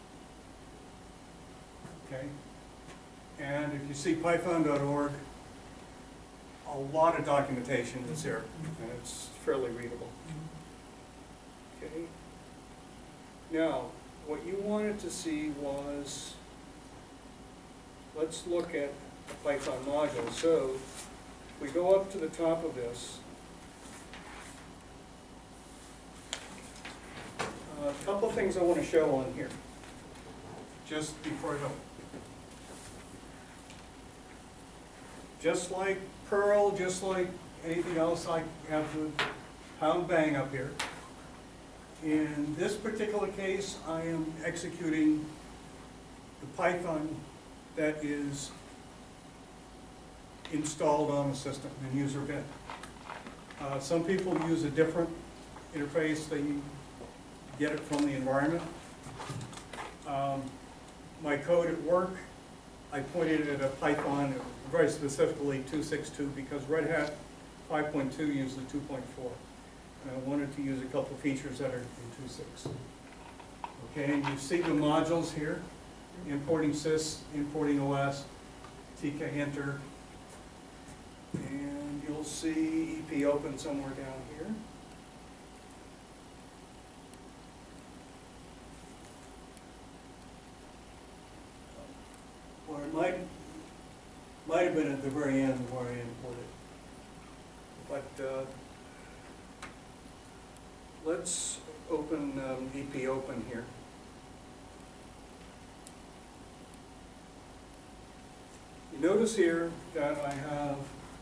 Okay? And if you see python dot org, a lot of documentation is there, and it's fairly readable. Okay? Now, what you wanted to see was, let's look at the Python module. So, if we go up to the top of this, a couple of things I want to show on here, just before I go. Just like Perl, just like anything else, I have the pound bang up here. In this particular case, I am executing the Python that is installed on the system in user bin. Uh, some people use a different interface. They get it from the environment. Um, my code at work, I pointed it at a Python, very specifically two six two, because Red Hat five point two uses the two point four. And I wanted to use a couple features that are in two six. Okay, and you see the modules here, importing sys, importing O S, T K enter, and you'll see E P open somewhere down here. Or it might might have been at the very end where I imported. But uh, let's open um, E P Open here. You notice here that I have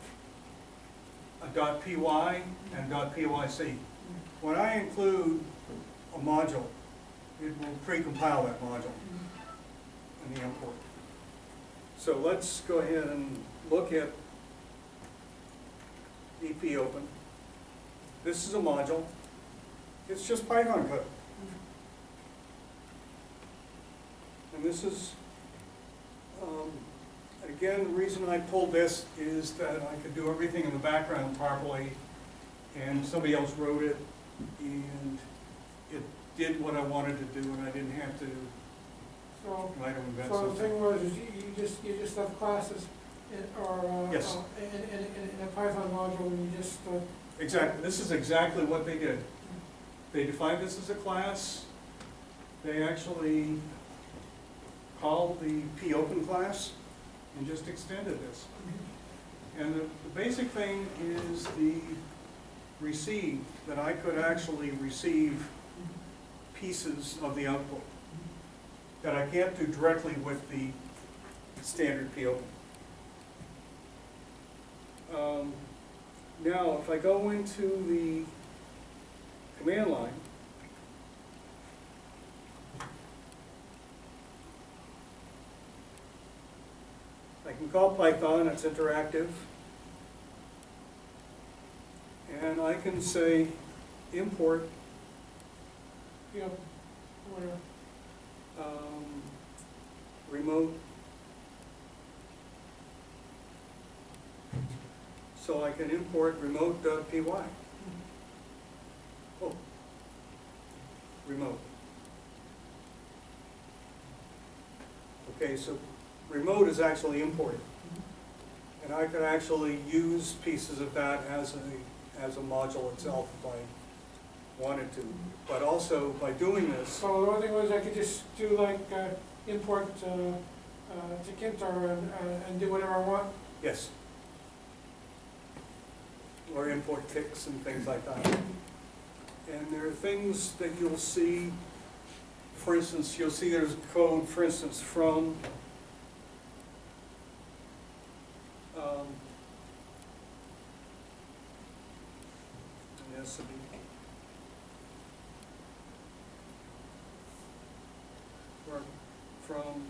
a .py and .pyc. When I include a module, it will pre-compile that module in the import. So let's go ahead and look at E P Open. This is a module. It's just Python code. And this is, um, again, the reason I pulled this is that I could do everything in the background properly, and somebody else wrote it, and it did what I wanted to do, and I didn't have to So, write or invent so the something. thing was, is you you just, you just have classes in, or, uh, Yes. uh, in, in, in in a Python module, and you just, uh, Exactly. This is exactly what they did. They defined this as a class. They actually called the popen class and just extended this. And the, the basic thing is the receive, that I could actually receive pieces of the output that I can't do directly with the standard popen. Um, now, if I go into the command line, I can call Python, it's interactive, and I can say import you know, where, um, remote. So I can import remote.py. Oh, remote. Okay, so remote is actually imported. And I could actually use pieces of that as a, as a module itself if I wanted to. But also, by doing this, so the only thing was I could just do like, uh, import, uh, uh, to Kintar and, uh, and do whatever I want. yes. Or import ticks and things like that. And there are things that you'll see, for instance, you'll see there's code, for instance, from um, an S B. Or from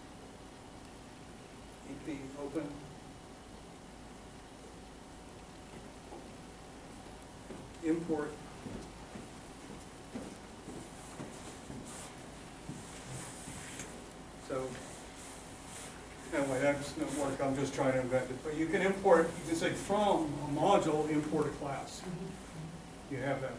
E P Open. Import so anyway, that's no work, I'm just trying to invent it. But you can import, you can say from a module, import a class. You have that.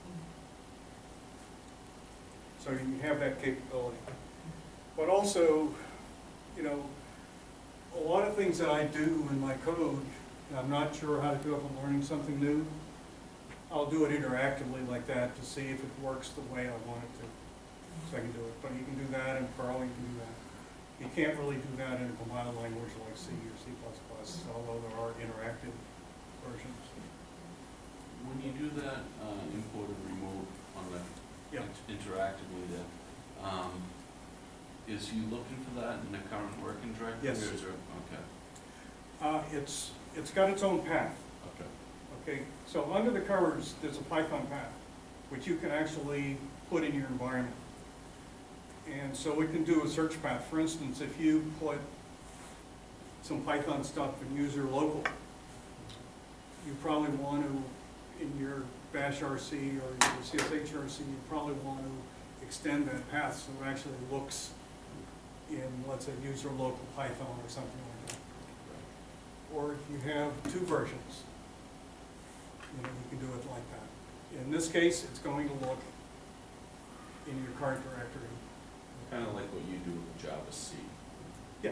So you have that capability. But also, you know, a lot of things that I do in my code, and I'm not sure how to do if I'm learning something new, I'll do it interactively like that to see if it works the way I want it to. So I can do it. But you can do that in Perl, you can do that. You can't really do that in a compiled language like C or C plus plus, although there are interactive versions. When you do that, uh, import and remove on the Yeah. int- interactively there, um, is you looking for that in the current working directory? Yes. Or is there, okay, Uh, it's, it's got its own path. okay. Okay, so under the covers, there's a Python path, which you can actually put in your environment. And so we can do a search path. For instance, if you put some Python stuff in user local, you probably want to, in your bash R C or your C S H R C, you probably want to extend that path so it actually looks in, let's say, user local Python or something like that. Or if you have two versions, you know, you can do it like that. In this case, it's going to look in your current directory. Kind of like what you do with Java C. Yeah.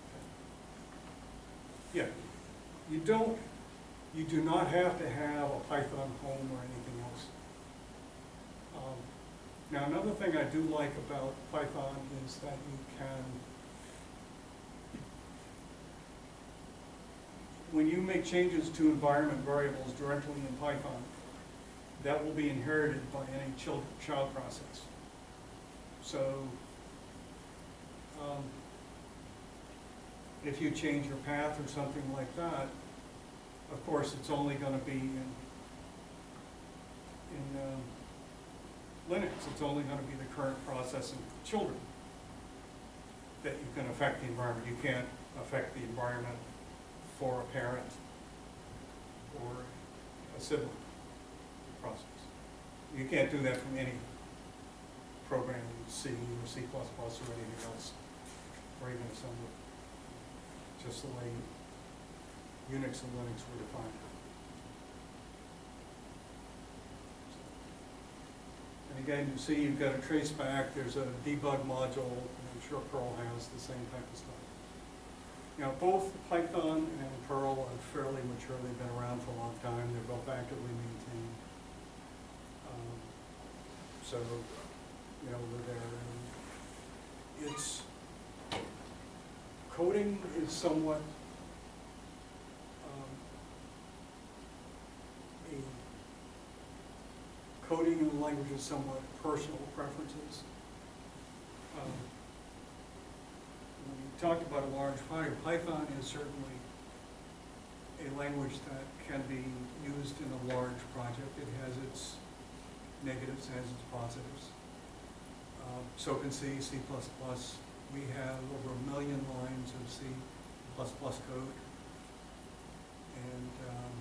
Yeah. You don't, you do not have to have a Python home or anything else. Um, now, another thing I do like about Python is that you can when you make changes to environment variables directly in Python, that will be inherited by any child, child process. So, um, if you change your path or something like that, of course, it's only going to be in, in um, Linux. It's only going to be the current processing children that you can affect the environment. You can't affect the environment for a parent or a sibling process. You can't do that from any program in C or C plus plus or anything else, or even assembly. Just the way Unix and Linux were defined. And again, you see you've got a trace back, there's a debug module, and I'm sure Perl has the same type of stuff. You know, both Python and Perl are fairly mature. They've been around for a long time. They're both actively maintained. Um, so, you know, we're there. And it's, coding is somewhat um, a coding in the language is somewhat personal preferences. Um, when we talked about a large project, Python is certainly a language that can be used in a large project. It has its negatives, it has its positives. Um, so can C, C plus plus. We have over a million lines of C plus plus code. And um,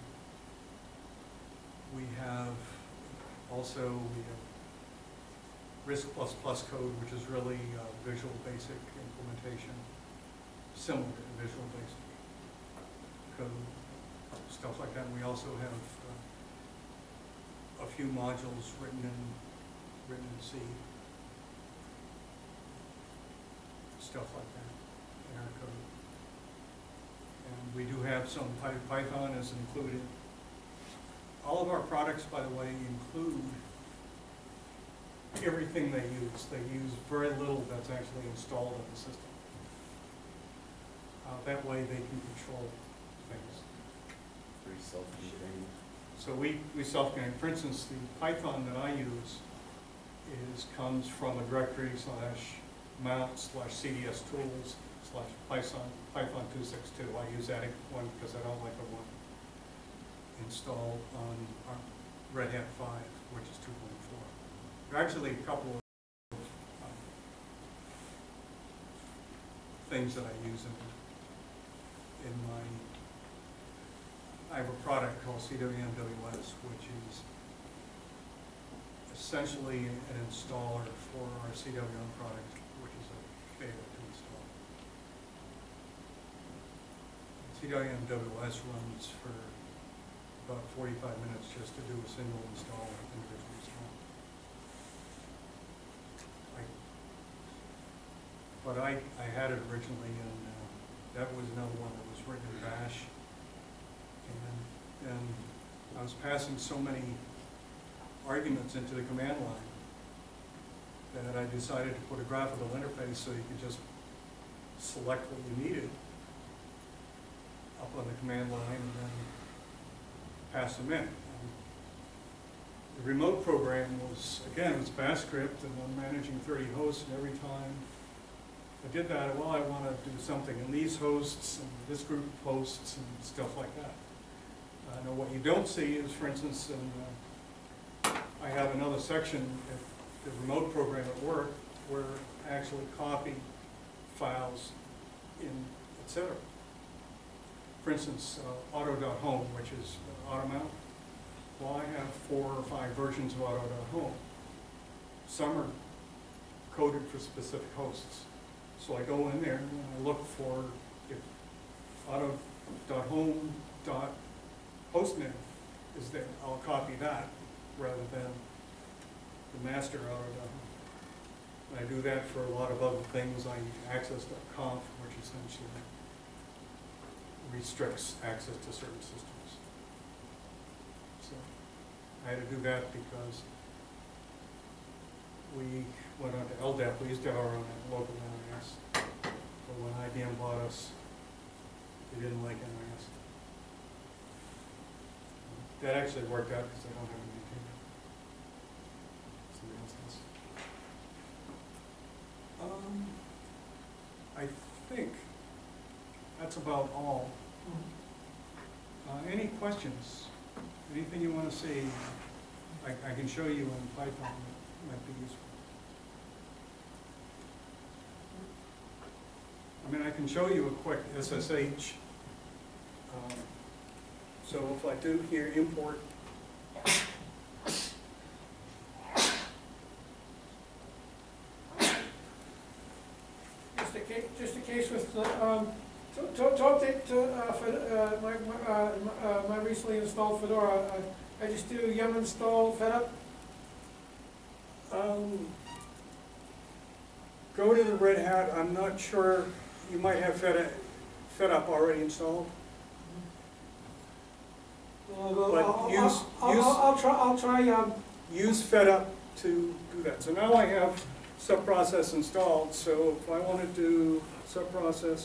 we have also we have RISC plus plus code, which is really uh, Visual Basic implementation, similar to Visual Basic code, stuff like that. And we also have uh, a few modules written in written in C, stuff like that in our code. And we do have some Python is included. All of our products, by the way, include everything they use. They use very little that's actually installed in the system. Uh, that way they can control things. Pretty self-contained. So we, we self-contain. For instance, the Python that I use is comes from a directory slash mount slash C D S tools slash Python Python two sixty-two. I use that one because I don't like the one installed on our Red Hat five, which is two point four. There are actually a couple of um, things that I use in, in my, I have a product called C W M W S, which is essentially an installer for our C W M product, which is a beta to install. C W M W S runs for about forty-five minutes just to do a single install, individual install. I, but I, I had it originally, and uh, that was another one that was written in Bash. And, and I was passing so many arguments into the command line that I decided to put a graphical interface so you could just select what you needed up on the command line and then pass them in. And the remote program was, again, it's bash script, and I'm managing thirty hosts, and every time I did that, well, I want to do something in these hosts and this group of hosts and stuff like that. Uh, now, what you don't see is, for instance, in, uh, I have another section at the remote program at work where I actually copy files in, et cetera. For instance, uh, auto.home, which is uh, AutoMount. Well, I have four or five versions of auto.home. Some are coded for specific hosts. So I go in there and I look for if auto.home dot hostname is there, I'll copy that rather than the master auto.home. And I do that for a lot of other things. I access.conf, which essentially restricts access to certain systems. So I had to do that because we went on to L D A P. We used to have our own local N I S. But when I B M bought us, they didn't like N I S. that actually worked out because I don't have a maintainer. Somebody else does. Um, I think that's about all. Uh, any questions? Anything you want to see? I, I can show you in Python that might be useful. I mean, I can show you a quick S S H. Um, so if I do here import, Just a case, just a case with, the, um, to, to, to update, to, uh, for, uh, my, my, uh, my, uh, my recently installed Fedora, I, I just do yum install fed um, go to the Red Hat. I'm not sure, you might have Fed, FedUp already installed. But But I'll, use- I'll, use- I'll, I'll try, I'll try, um, Use FedUp to do that. So now I have subprocess installed, so if I want to do subprocess,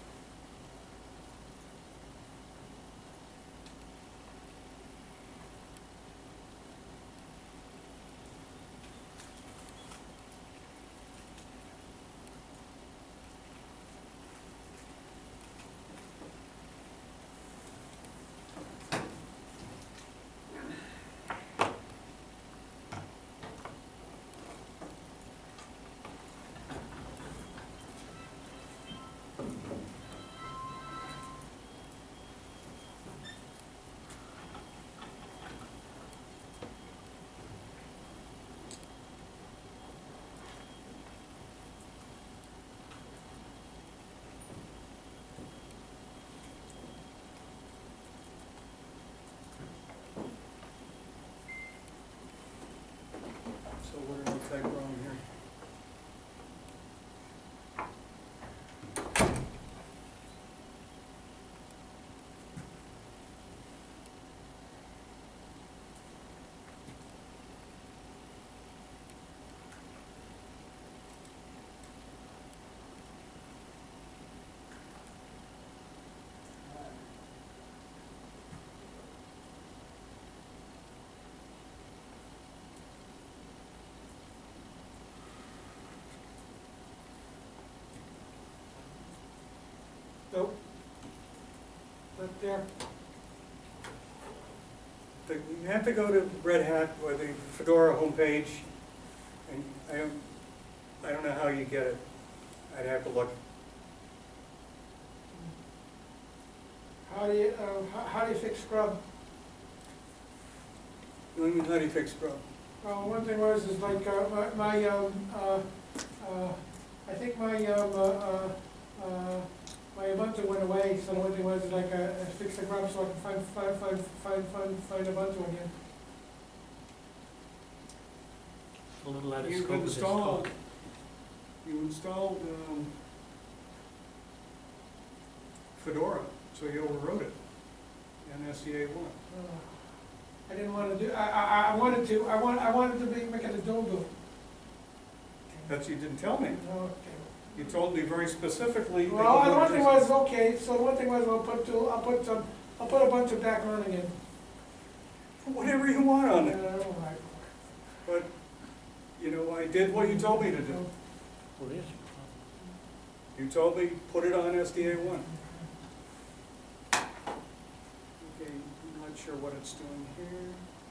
so what did I type wrong here? nope. But there, The- You have to go to Red Hat or the Fedora homepage, and I don't, I don't know how you get it. I'd have to look. how do you, uh, how, how do you fix Scrub? What do you mean, how do you fix Grub? Well, one thing was, is like, uh, my, my, um, uh, uh, I think my, um, uh, uh, uh, my Ubuntu went away, so the one thing was, is like, uh, I fixed the grub so I can find, find, find, find, find, find Ubuntu again. A little out of You've scope of this installed, talk. you installed um, Fedora, so you overwrote it in S E A one. Uh, I didn't wanna do, I, I, I wanted to, I want, I wanted to make, make it a dual-boot. That you didn't tell me. Okay. You told me very specifically. that you Well, the one wanted thing to- was, okay, so the one thing was, I'll put two, I'll put some, I'll put a bunch of back on again. Whatever you want on Uh, it, all right. but, you know, I did what you told me to do. Well, there's You told me, put it on S D A one. Okay, I'm not sure what it's doing here.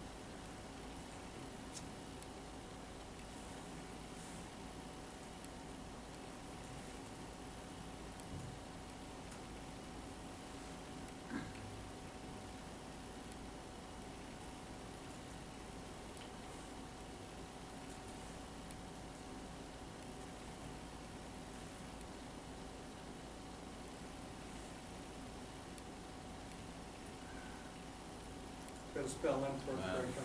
Gotta spell import Wow. correctly.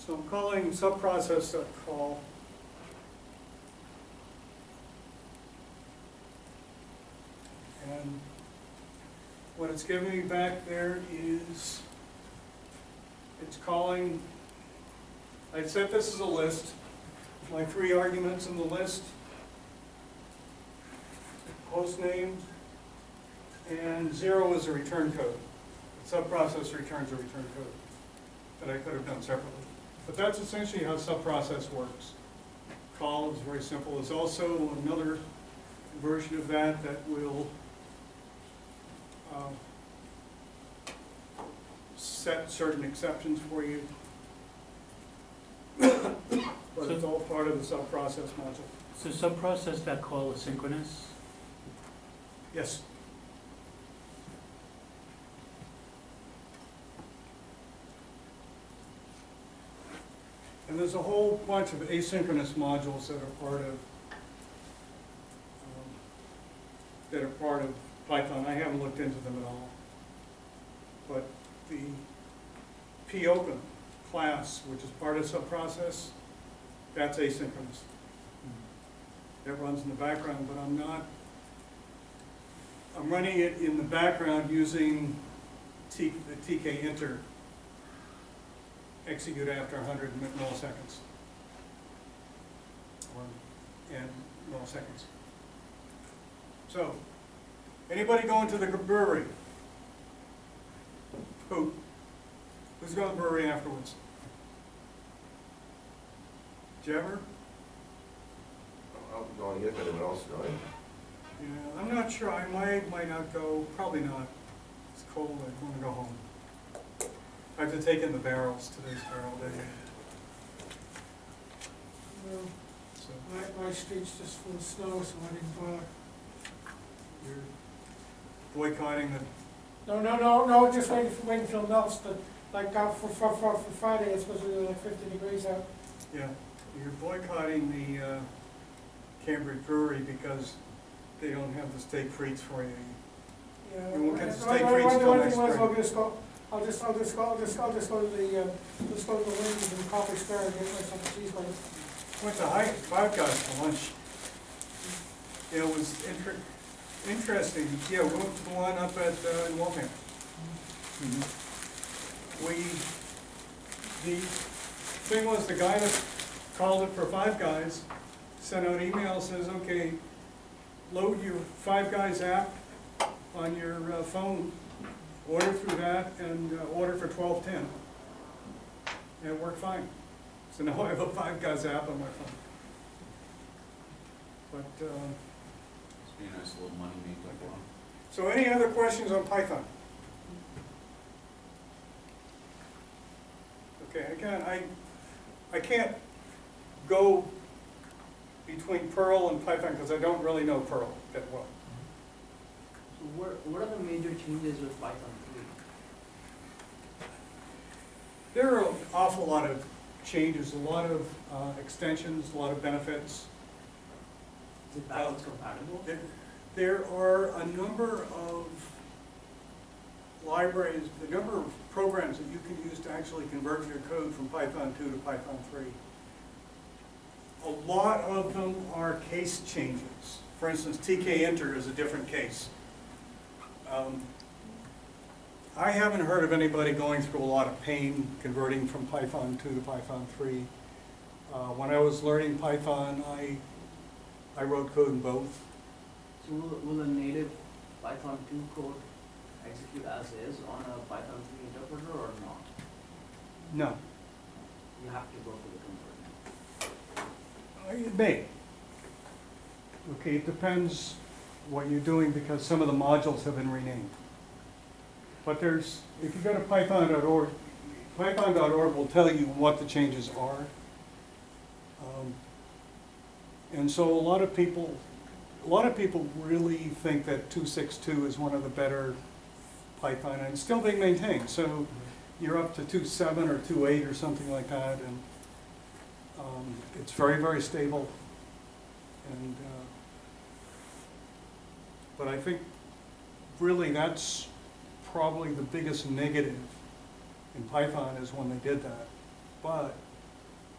So I'm calling subprocess.call. And what it's giving me back there is, it's calling, I set this as a list, my three arguments in the list, host name, and zero is a return code. The subprocess returns a return code that I could have done separately. But that's essentially how subprocess works. Call is very simple. There's also another version of that that will uh, set certain exceptions for you. But it's all part of the subprocess module. So subprocess.call is synchronous? Yes. And there's a whole bunch of asynchronous modules that are part of um, that are part of Python. I haven't looked into them at all. But the popen class, which is part of subprocess, that's asynchronous. That runs in the background, but I'm not, I'm running it in the background using T, the T K enter execute after one hundred milliseconds, or and milliseconds. So, anybody going to the brewery? Who? Who's going to the brewery afterwards? Did you ever? I'll be going if anyone else is going. Yeah, I'm not sure. I might, might not go. Probably not. It's cold. I want to go home. I have to take in the barrels. Today's barrel day. Well, So my, my street's just full of snow, so I didn't bother. you're boycotting the. No, no, no, no, just waiting for, waiting till it melts, the, like, uh, for, for, for, for Friday, it's supposed to be like fifty degrees out. Yeah, you're boycotting the uh, Cambridge Brewery because they don't have the steak frites for you. Yeah. You won't get the Uh, steak one- frites one- till one next thing was, spring. I'll just go, I'll just, I'll just go, I'll just, I'll just go to the, uh, just go to the Wings and Coffee Square and get myself a cheeseburger. Went to High Five Guys for lunch. Yeah, it was inter interesting. Yeah, we went to the one up at uh, in Waltham. We, the thing was, the guy that called it for Five Guys sent out email, says, okay, load your Five Guys app on your uh, phone, order through that, and uh, order for twelve ten. And it worked fine. So now I have a Five Guys app on my phone. But, uh, Must be a nice little money maker for them. so any other questions on Python? Okay, again, I, I can't go between Perl and Python because I don't really know Perl that well. So what, what are the major changes with Python three? There are an awful lot of changes, a lot of uh, extensions, a lot of benefits. Is it backwards compatible? There, there are a number of libraries, a number of programs that you can use to actually convert your code from Python two to Python three. A lot of them are case changes. For instance, T K enter is a different case. Um, I haven't heard of anybody going through a lot of pain converting from Python two to Python three. Uh, when I was learning Python, I, I wrote code in both. So will, will the native Python two code execute as is on a Python three interpreter or not? No, You have to go for the conversion. it may. Okay, it depends what you're doing because some of the modules have been renamed. But there's, if you go to python dot org, python dot org will tell you what the changes are. Um, and so a lot of people, a lot of people really think that two six two is one of the better Python, and it's still being maintained. So you're up to two point seven or two point eight or something like that, and um, it's very, very stable. And uh, but I think really that's probably the biggest negative in Python is when they did that. But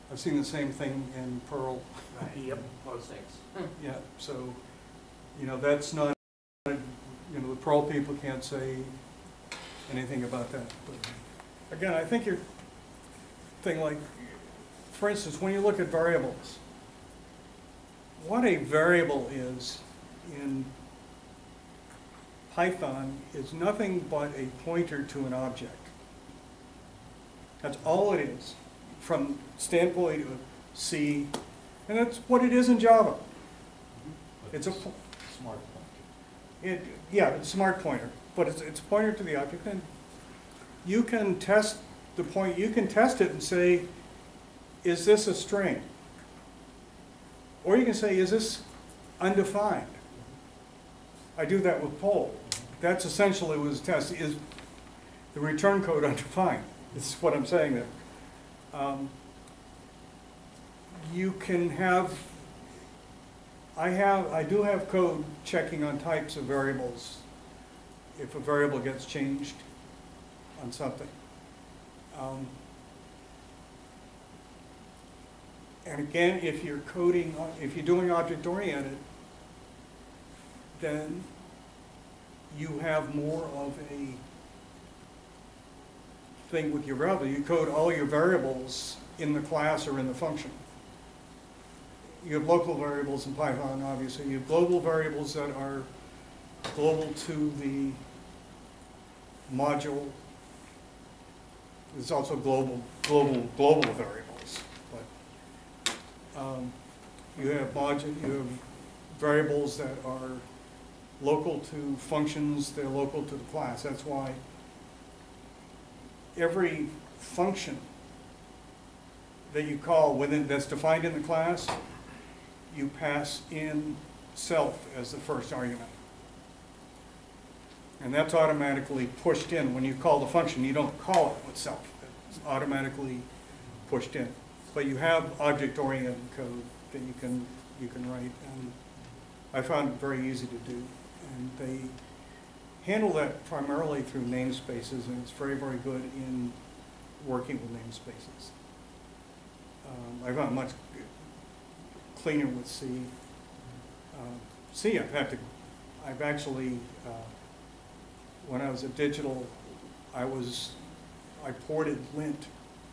I've seen the same thing in Perl. Yep. Or six. Yeah, so, you know, that's not, you know, the Perl people can't say anything about that. But again, I think your thing, like, for instance, when you look at variables, what a variable is in Python is nothing but a pointer to an object. That's all it is, from standpoint of C, and that's what it is in Java. It's a po- Smart pointer. It, yeah, it's a smart pointer, but it's, it's a pointer to the object, and you can test the point, you can test it and say, is this a string? Or you can say, is this undefined? I do that with poll. That's essentially what was tested, is the return code undefined. This is what I'm saying there. Um, you can have, I have, I do have code checking on types of variables if a variable gets changed on something. Um, and again, if you're coding, if you're doing object-oriented, then you have more of a thing with your variable. You code all your variables in the class or in the function. You have local variables in Python, obviously. You have global variables that are global to the module. There's also global, global, global variables. But um, you have module, you have variables that are local to functions. They're local to the class. That's why every function that you call within, that's defined in the class, you pass in self as the first argument. And that's automatically pushed in. When you call the function, you don't call it with self. It's automatically pushed in. But you have object-oriented code that you can, you can write. And I found it very easy to do. And they handle that primarily through namespaces, and it's very, very good in working with namespaces. Um, I found it much cleaner with C. Uh, C, I've had to, I've actually, uh, when I was at Digital, I was, I ported lint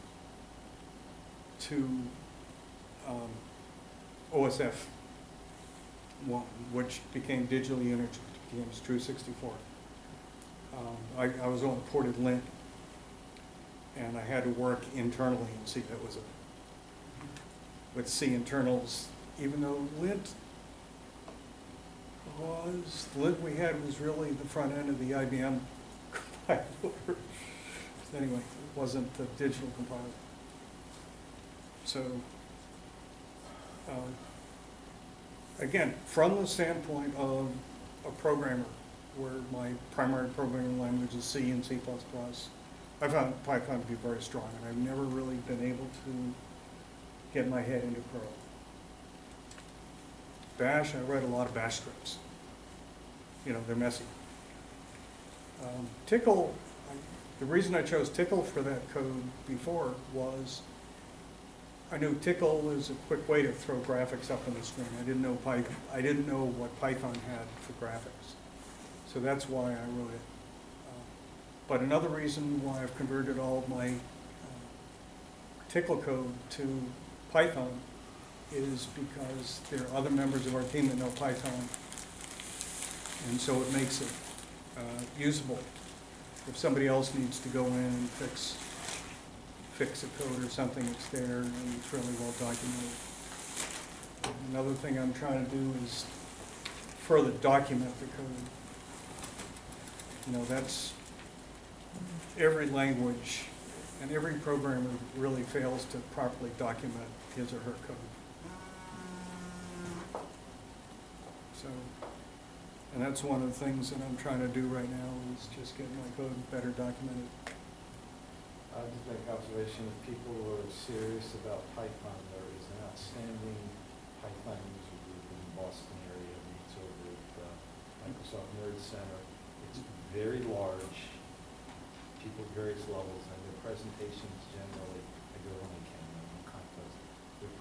to um, O S F one, which became Digital UNIX, which became True sixty-four. Um, I, I was on ported lint, and I had to work internally in C. That was a, with C internals, even though lint was, the lint we had was really the front end of the I B M compiler. Anyway, it wasn't the digital compiler. So, uh, again, from the standpoint of a programmer, where my primary programming language is C and C plus plus, I found Python to be very strong, and I've never really been able to get my head into Perl. Bash, I read a lot of bash scripts. You know, they're messy. Um, Tickle, I, the reason I chose Tickle for that code before was I knew Tickle is a quick way to throw graphics up on the screen. I didn't know Py, I didn't know what Python had for graphics. So that's why I wrote it. Uh, but another reason why I've converted all of my uh, Tickle code to Python is because there are other members of our team that know Python, and so it makes it uh, usable. If somebody else needs to go in and fix fix a code or something, it's there and it's really well documented. Another thing I'm trying to do is further document the code. You know, that's every language and every programmer really fails to properly document his or her code. So, and that's one of the things that I'm trying to do right now is just get my code better documented. I'll just make an observation, if people are serious about Python, there is an outstanding Python user group in the Boston area, meets over at uh, Microsoft Nerd Center. It's very large, people at various levels, and their presentations generally, I go when I can, I'm kind of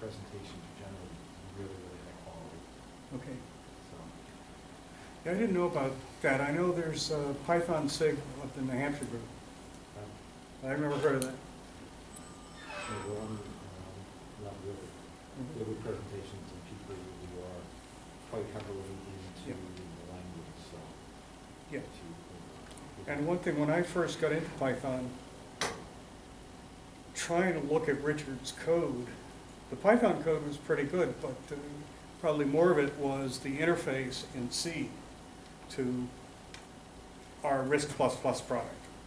presentations are generally really, really high quality, Okay. so. Yeah, I didn't know about that. I know there's uh, Python SIG of the New Hampshire group. uh, I've never heard of that. So we're on, um, not really. There were presentations of people who are quite heavily into Yep. the language, so. Yeah. to, uh, And one thing, when I first got into Python, trying to look at Richard's code, the Python code was pretty good, but uh, probably more of it was the interface in C to our RISC plus plus product.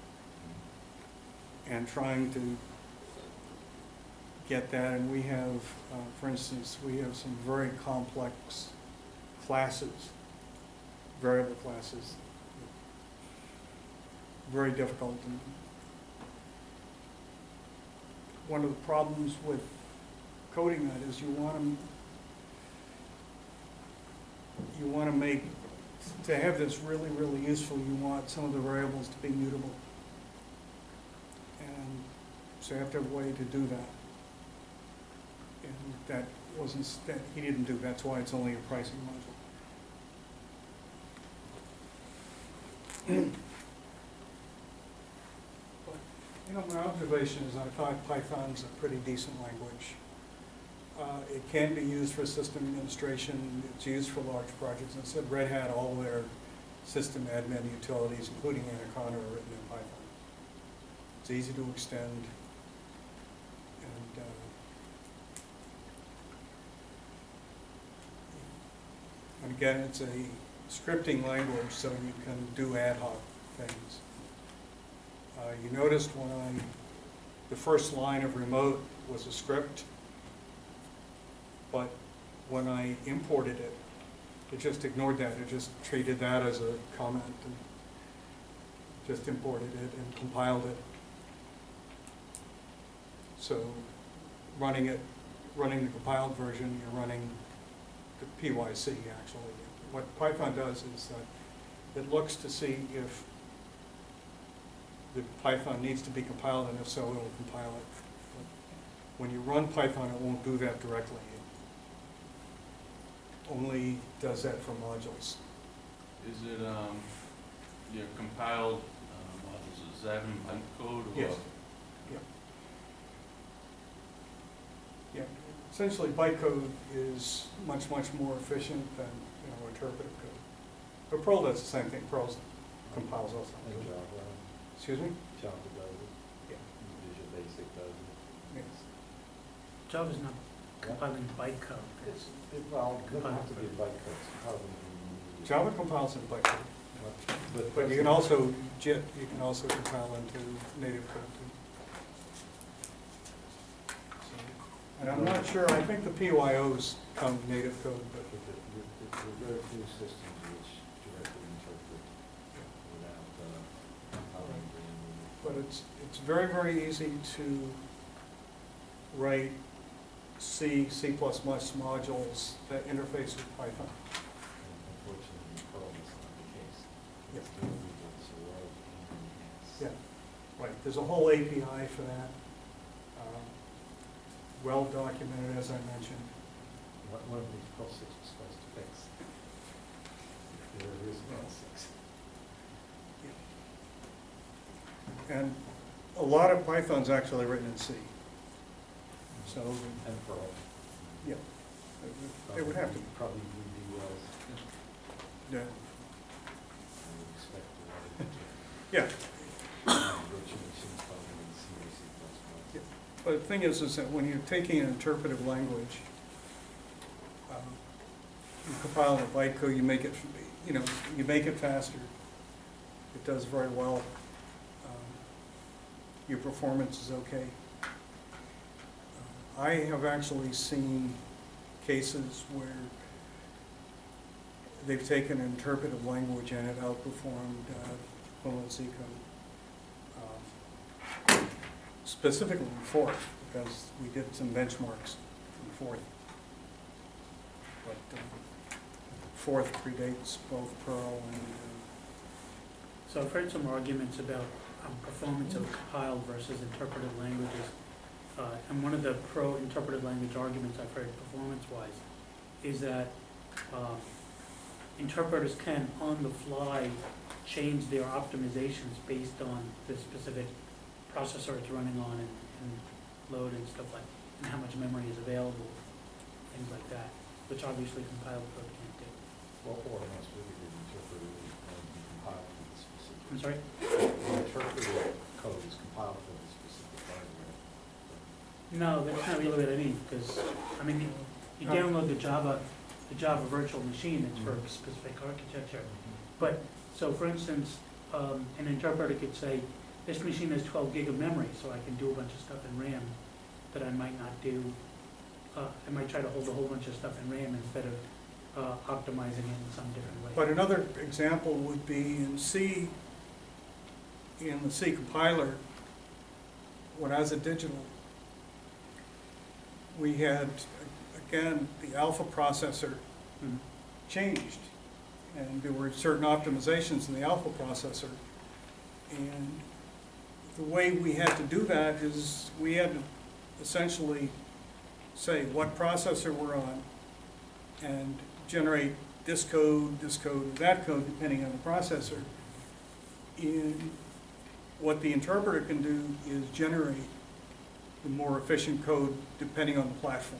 And trying to get that, and we have, uh, for instance, we have some very complex classes, variable classes, very difficult. And one of the problems with coding that is you want to, you want to make, to have this really, really useful, you want some of the variables to be mutable. And so you have to have a way to do that. And that wasn't, that he didn't do, that's why it's only a pricing module. But, you know, my observation is I thought Python's a pretty decent language. Uh, it can be used for system administration, it's used for large projects. And I said Red Hat, all their system admin utilities, including Anaconda, are written in Python. It's easy to extend, and uh, and again, it's a scripting language, so you can do ad hoc things. Uh, you noticed when I, the first line of remote was a script, but when I imported it, it just ignored that. It just treated that as a comment and just imported it and compiled it. So running it, running the compiled version, you're running the P Y C actually. What Python does is that it looks to see if the Python needs to be compiled, and if so, it'll compile it. But when you run Python, it won't do that directly. It only does that for modules. Is it, um, your compiled, uh, modules, is that in bytecode or? Yes. Yeah. Yeah. Essentially, bytecode is much, much more efficient than, you know, interpretive code. But Perl does the same thing. Perl compiles also. And Java, Excuse me? Java does it, Yeah. Visual Basic does it. Yes. Java's not compiling bytecode. It's, it, well, it doesn't have to be bytecode, it's probably. Java compiles in bytecode. But, But you can also, JIT, you can also compile into native code too. So, and I'm not sure, I think the P Y Os come native code, but But the, the, the, there are very few systems which directly interpret without, uh, compiling the. But it's, it's very, very easy to write C, C plus plus modules that interface with Python. Unfortunately, in Perl, that's not the case. Yeah. It's doing it, so we're all pain in the ass. Yeah, right. There's a whole A P I for that. Um, well documented, as I mentioned. What, one of these Perl six was supposed to fix. If there is Perl six. And a lot of Python's actually written in C. So, And Perl. yeah, it would have to be. Probably Ruby was, Yeah. I would expect a lot of it. Yeah. Virtual machines probably in C or C plus plus. Yeah. But the thing is, is that when you're taking an interpretive language, um, you compile a bytecode, you make it, you know, you make it faster. It does very well. Um, your performance is okay. Uh, I have actually seen cases where they've taken an interpretive language and it outperformed uh, equivalent C code. Um, specifically in Forth, because we did some benchmarks in Forth. But um, Forth predates both Perl and uh, So I've heard some arguments about um, performance of compiled versus interpretive languages. uh, and one of the pro-interpreted language arguments I've heard performance-wise is that um, interpreters can, on the fly, change their optimizations based on the specific processor it's running on and, and load and stuff like, and how much memory is available, things like that, which obviously compiled code can't do. Well, or most really good interpreter and compiled for the specific. I'm sorry? The interpreter code is compiled for the specific hardware. No, that's not really what I mean, because, I mean, you- you download the Java, the Java virtual machine, it's for a specific architecture. But, so for instance, um, an interpreter could say, this machine has twelve gig of memory, so I can do a bunch of stuff in RAM that I might not do. Uh, I might try to hold a whole bunch of stuff in RAM instead of uh, optimizing it in some different way. But another example would be in C, in the C compiler, when I was at Digital, we had, again, the alpha processor Mhm. changed, and there were certain optimizations in the alpha processor. And the way we had to do that is we had to essentially say what processor we're on and generate this code, this code, or that code, depending on the processor. And what the interpreter can do is generate the more efficient code depending on the platform.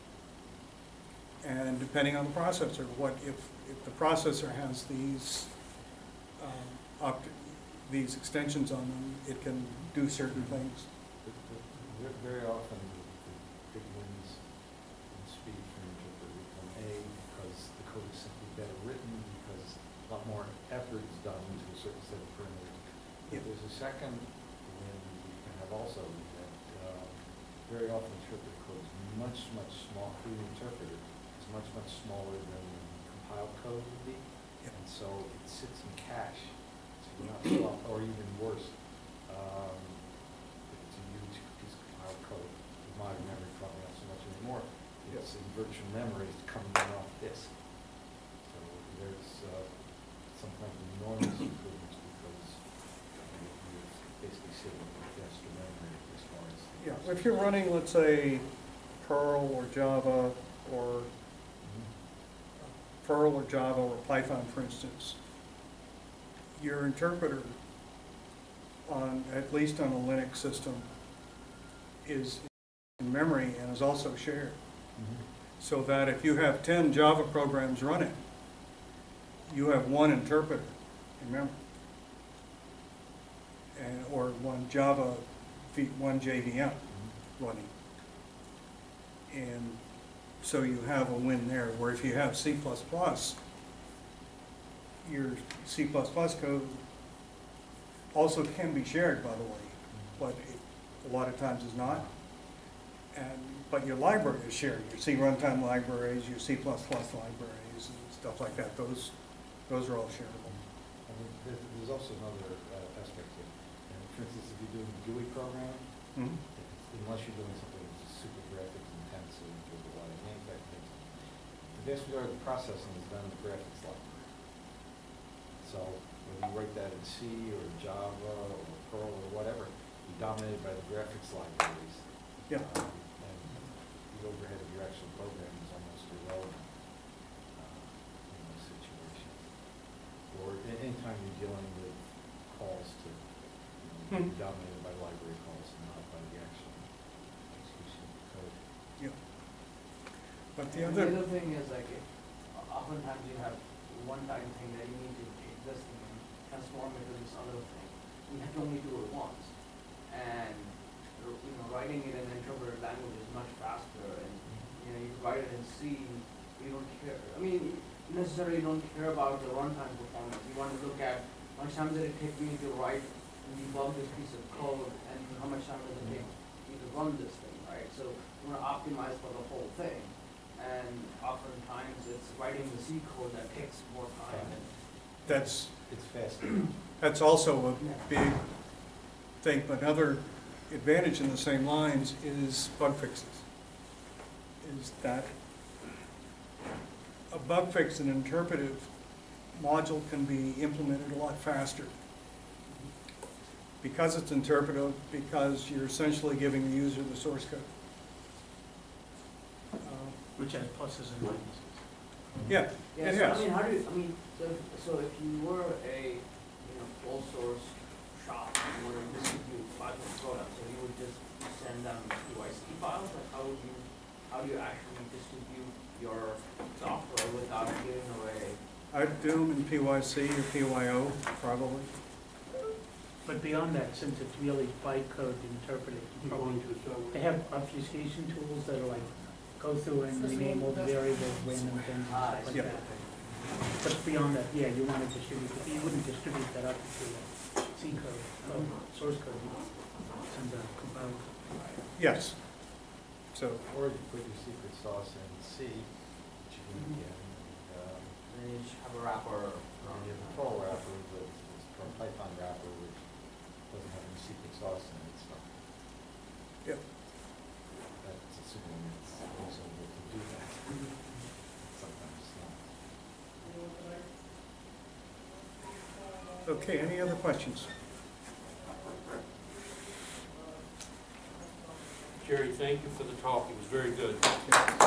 And depending on the processor, what if, if the processor has these um, opt these extensions on them, it can do certain things. But, but ve- very often, the, the big wins in speed for an interpreter become A, because the code is simply better written, because a lot more effort is done into a certain set of parameters. But Yeah. there's a second win you can have also, that uh, very often interpreter code is much, much smaller. The interpreter is much, much smaller than compiled code would be, Yeah. and so it sits in cache. So you're not swap, or even worse, um, if it's a huge piece of compiled code, with modern memory probably not so much anymore. It's in virtual memory, it's coming in off disk. So there's uh, sometimes enormous improvements because you're basically sitting with faster memory as far as. Yeah, if you're running, let's say, Perl or Java or Mhm. Perl or Java or Python, for instance, your interpreter on, at least on a Linux system, is in memory and is also shared. Mhm. So that if you have ten Java programs running, you have one interpreter in memory. And, or one Java, V- one J V M Mhm. running. And so you have a win there, where if you have C plus plus, your C plus plus code also can be shared, by the way, but it a lot of times is not. And, but your library is shared, your C runtime libraries, your C plus plus libraries, and stuff like that, those, those are all shareable. I mean, there's, there's also another uh, aspect here. And for instance, if you're doing G U I programming, Mhm. if it's- unless you're doing something that's super graphics intensive with a lot of manufacturing things, the vast majority of the processing is done in the graphics library. So whether you write that in C or Java or Perl or whatever, you're dominated by the graphics libraries. Yeah. Um, and the overhead of your actual program is almost irrelevant uh, in those situations. Or a- anytime you're dealing with calls to, you know, Hmm. you're dominated by library calls and not by the actual execution of the code. Yeah. But the And other, The other thing is like, if, oftentimes you have one-time thing that you need to take this thing and transform it to this other thing. You have to only do it once. And, you know, writing it in interpreted language is much faster and, you know, you write it in C, you don't care. I mean, you necessarily don't care about the runtime performance. You want to look at how much time did it take me to write and debug this piece of code and how much time does it take me to run this thing, right? So you want to optimize for the whole thing. And oftentimes it's writing the C code that takes more time. And that's, It's faster. that's also a Yeah. big thing, but another advantage in the same lines is bug fixes. Is that a bug fix in an interpretive module can be implemented a lot faster. because it's interpretive, because you're essentially giving the user the source code. Uh, Which has pluses and minuses. Yeah, Yeah, it so has. I mean, how do you, I mean, so, if- so if you were a, you know, full source shop, you were to distribute Python products, so you would just send them P Y C files, like how would you, how do you actually distribute your software without giving away? I'd do them in P Y C or P Y O, probably. But beyond that, since it's really bytecode interpreted, you probably, they have obfuscation tools that are like, go through and rename all the variables, random things, and Ah, stuff like yeah. that. But beyond that, yeah, you want to distribute, you wouldn't distribute that up to uh, C code, uh, source code, you send a compiler. Yes. So, Or you put your secret sauce in C, which you can get, and, um, And then you just have a wrapper and around you it. have a Perl wrapper, but it's from Python wrapper, which doesn't have any secret sauce in it, so. yeah. That's assuming it's reasonable to do that. Sometimes it's not. Okay, any other questions? Jerry, thank you for the talk, it was very good. Yeah.